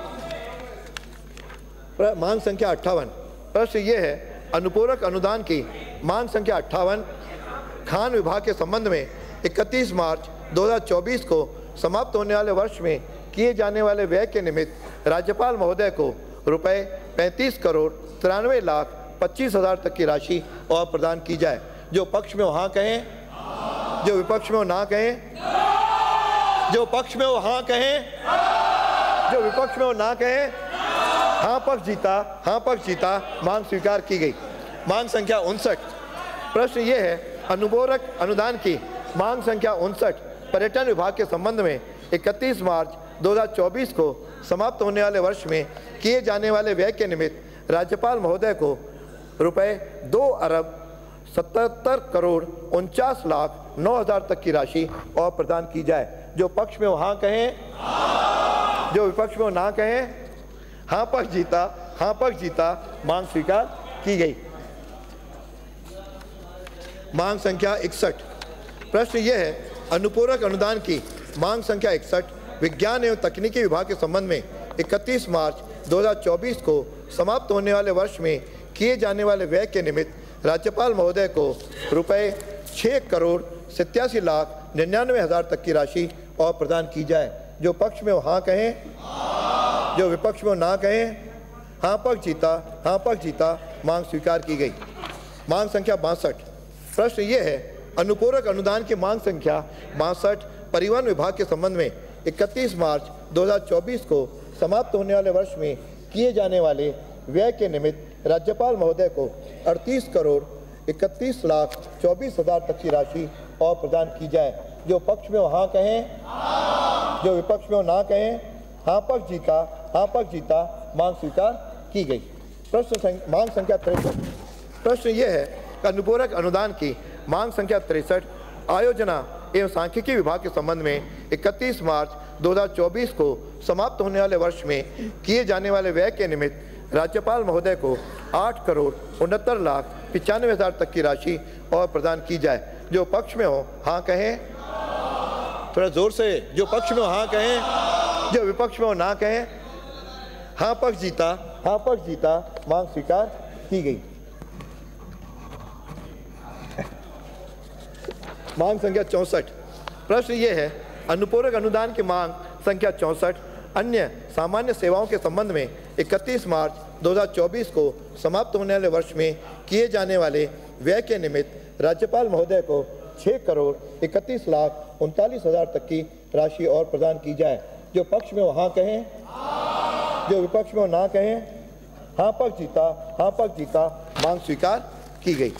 मांग संख्या 58। प्रश्न ये है, अनुपूरक अनुदान की मांग संख्या 58 खान विभाग के संबंध में 31 मार्च 2024 को समाप्त होने वाले वर्ष में किए जाने वाले व्यय के निमित्त राज्यपाल महोदय को रुपए 35,93,25,000 तक की राशि और प्रदान की जाए। जो पक्ष में हो हाँ कहें, जो विपक्ष में हो ना कहें। जो पक्ष में हो हाँ कहें, जो विपक्ष में हो ना कहें। हाँ पक्ष जीता, मांग स्वीकार की गई। मांग संख्या 59। प्रश्न ये है, अनुपूरक अनुदान की मांग संख्या 59 पर्यटन विभाग के संबंध में 31 मार्च 2024 को समाप्त होने वाले वर्ष में किए जाने वाले व्यय के निमित्त राज्यपाल महोदय को रुपए 2,77,49,09,000 तक की राशि और प्रदान की जाए। जो पक्ष में हो हाँ कहें, जो विपक्ष में हो ना कहें। हाँ पक्ष जीता, मांग स्वीकार की गई। मांग संख्या 61। प्रश्न यह है, अनुपूरक अनुदान की मांग संख्या 61 विज्ञान एवं तकनीकी विभाग के संबंध में 31 मार्च 2024 को समाप्त होने वाले वर्ष में किए जाने वाले व्यय के निमित्त राज्यपाल महोदय को रुपए 87,99,000 तक की राशि और प्रदान की जाए। जो पक्ष में हो हाँ कहें, जो विपक्ष में हो ना कहें। हाँ पक्ष जीता, हाँ पक्ष जीता, मांग स्वीकार की गई। मांग संख्या 62। प्रश्न ये है, अनुपूरक अनुदान की मांग संख्या 62 परिवहन विभाग के संबंध में 31 मार्च 2024 को समाप्त होने वाले वर्ष में किए जाने वाले व्यय के निमित्त राज्यपाल महोदय को 38,31,24,000 तक की राशि और प्रदान की जाए। जो पक्ष में हो हाँ कहें, जो विपक्ष में हो ना कहें। हाँ पक्ष जीता, हाँ पक्ष जीता, मांग स्वीकार की गई। प्रश्न मांग संख्या 63। प्रश्न ये है कि अनुपूरक अनुदान की मांग संख्या 63 आयोजना एवं सांख्यिकी विभाग के संबंध में 31 मार्च 2024 को समाप्त होने वाले वर्ष में किए जाने वाले व्यय के निमित्त राज्यपाल महोदय को 8,69,95,000 तक की राशि और प्रदान की जाए। जो पक्ष में हो हाँ कहें, थोड़ा जोर से। जो पक्ष में हो हाँ कहें, जो विपक्ष में हो ना कहें। हाँ पक्ष जीता, हाँ पक्ष जीता, मांग स्वीकार की गई। मांग संख्या 64। प्रश्न ये है, अनुपूरक अनुदान की मांग संख्या 64 अन्य सामान्य सेवाओं के संबंध में 31 मार्च 2024 को समाप्त होने वाले वर्ष में किए जाने वाले व्यय के निमित्त राज्यपाल महोदय को 6,31,39,000 तक की राशि और प्रदान की जाए। जो पक्ष में हो हाँ कहें, जो विपक्ष में हो ना कहें। हाँ पक्ष जीता, हाँ पक्ष जीता, मांग स्वीकार की गई।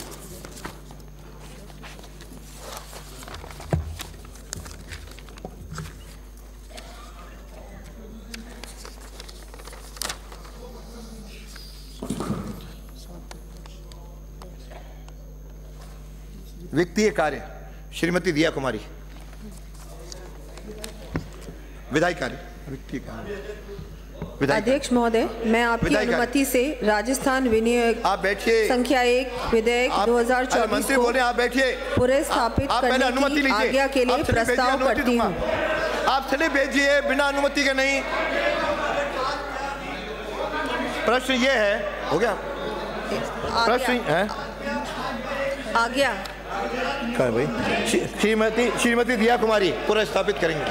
वित्तीय कार्य श्रीमती दिया कुमारी। विधायी कार्य, वित्तीय कार्य। अध्यक्ष महोदय, मैं आपकी अनुमति से राजस्थान विनियोग आप बैठिए संख्या 1 विधेयक 2024 मंत्री बोले आप बैठिए, पूरे स्थापित करने की आज्ञा के लिए प्रस्ताव करती हूँ। आप चले भेजिए बिना अनुमति के नहीं। प्रश्न ये है, हो गया प्रश्न है आज्ञा क्या भाई? श्रीमती दिया कुमारी पूरा स्थापित करेंगे।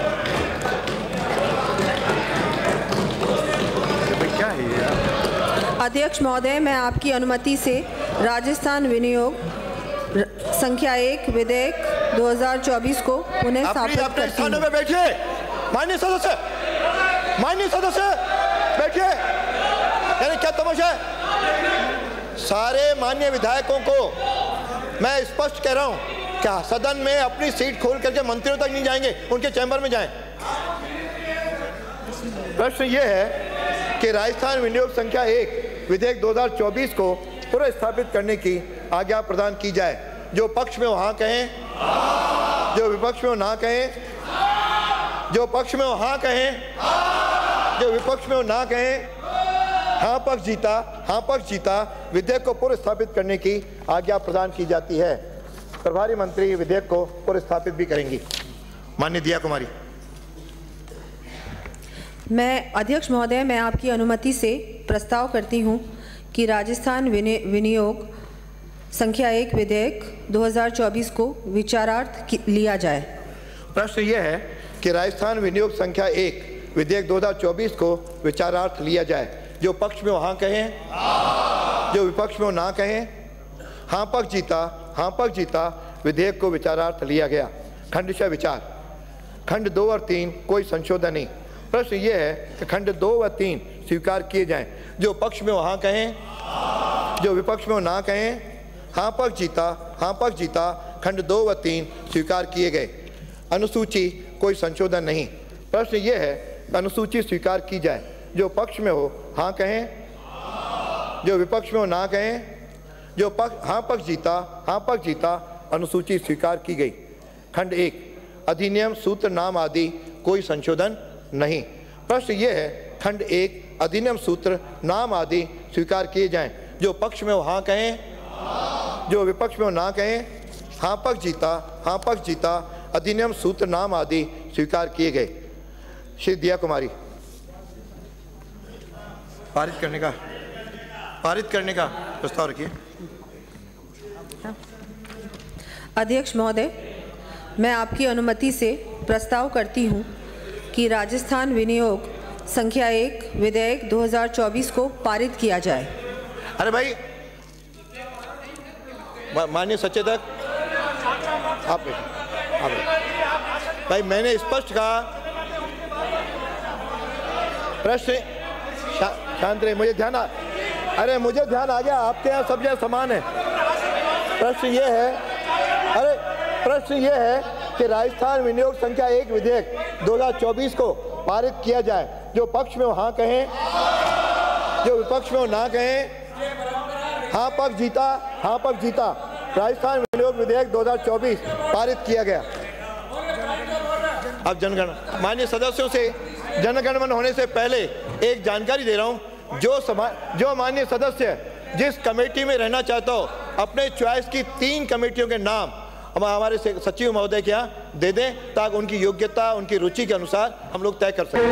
क्या है यार? अध्यक्ष महोदय, मैं आपकी अनुमति से राजस्थान विनियोग संख्या 1 विधेयक 2024 को पुनः स्थापित करती हूँ। बैठिए माननीय सदस्य, माननीय सदस्य बैठिए। यानी क्या तमाशा है? सारे माननीय विधायकों को मैं स्पष्ट कह रहा हूं, क्या सदन में अपनी सीट खोल करके मंत्रियों तक नहीं जाएंगे, उनके चैम्बर में जाएं। प्रश्न यह है कि राजस्थान विनियोग संख्या 1 विधेयक 2024 को पुनः स्थापित करने की आज्ञा प्रदान की जाए। जो पक्ष में हो हाँ कहें, जो विपक्ष में हो ना कहें। जो पक्ष में हो हाँ कहें, जो विपक्ष में हो ना कहें। हाँ पक्ष जीता, हाँ पक्ष जीता, विधेयक को पुनः स्थापित करने की आज्ञा प्रदान की जाती है। प्रभारी मंत्री विधेयक को पुनः स्थापित भी करेंगी। माननीय दिया कुमारी। मैं अध्यक्ष महोदय, मैं आपकी अनुमति से प्रस्ताव करती हूं कि राजस्थान विनियोग संख्या 1 विधेयक 2024 को विचारार्थ लिया जाए। प्रश्न यह है कि राजस्थान विनियोग संख्या 1 विधेयक 2024 को विचारार्थ लिया जाए। जो पक्ष में हो हाँ कहें, जो विपक्ष में हो ना कहें। हाँ पक्ष जीता, हाँ पक्ष जीता, विधेयक को विचारार्थ लिया गया। खंडशः विचार। खंड 2 और 3 कोई संशोधन नहीं। प्रश्न ये है कि खंड 2 व 3 स्वीकार किए जाएं। जो पक्ष में हो हाँ कहें, जो विपक्ष में हो ना कहें। हाँ पक्ष जीता, हाँ पक्ष जीता, खंड 2 व 3 स्वीकार किए गए। अनुसूची कोई संशोधन नहीं। प्रश्न ये है अनुसूची स्वीकार की जाए। जो पक्ष में हो हाँ कहें, जो विपक्ष में हो ना कहें। जो पक्ष हाँ पक्ष जीता, हाँ पक्ष जीता, अनुसूची स्वीकार की गई। खंड 1 अधिनियम सूत्र नाम आदि कोई संशोधन नहीं। प्रश्न ये है खंड 1 अधिनियम सूत्र नाम आदि स्वीकार किए जाएं। जो पक्ष में हो हाँ कहें, जो विपक्ष में हो ना कहें। हाँ पक्ष जीता, हाँ पक्ष जीता, अधिनियम सूत्र नाम आदि स्वीकार किए गए। श्री दिया कुमारी। पारित करने का प्रस्ताव रखिए। अध्यक्ष महोदय, मैं आपकी अनुमति से प्रस्ताव करती हूँ कि राजस्थान विनियोग संख्या 1 विधेयक 2024 को पारित किया जाए। अरे भाई, माननीय सचेतक, आप भाई, मैंने स्पष्ट कहा, प्रश्न शांत रहे, मुझे ध्यान आ गया, आपके यहाँ सब जगह समान है। प्रश्न ये है कि राजस्थान विनियोग संख्या 1 विधेयक 2024 को पारित किया जाए। जो पक्ष में हो हाँ कहें, जो विपक्ष में हो ना कहें। हाँ पक्ष जीता। राजस्थान विनियोग विधेयक 2024 पारित किया गया। अब जनगणना, माननीय सदस्यों से जनगणमन होने से पहले एक जानकारी दे रहा हूं। जो माननीय सदस्य जिस कमेटी में रहना चाहता हो, अपने चॉइस की 3 कमेटियों के नाम हम हमारे सचिव महोदय के यहाँ दे दें, ताकि उनकी योग्यता, उनकी रुचि के अनुसार हम लोग तय कर सकें।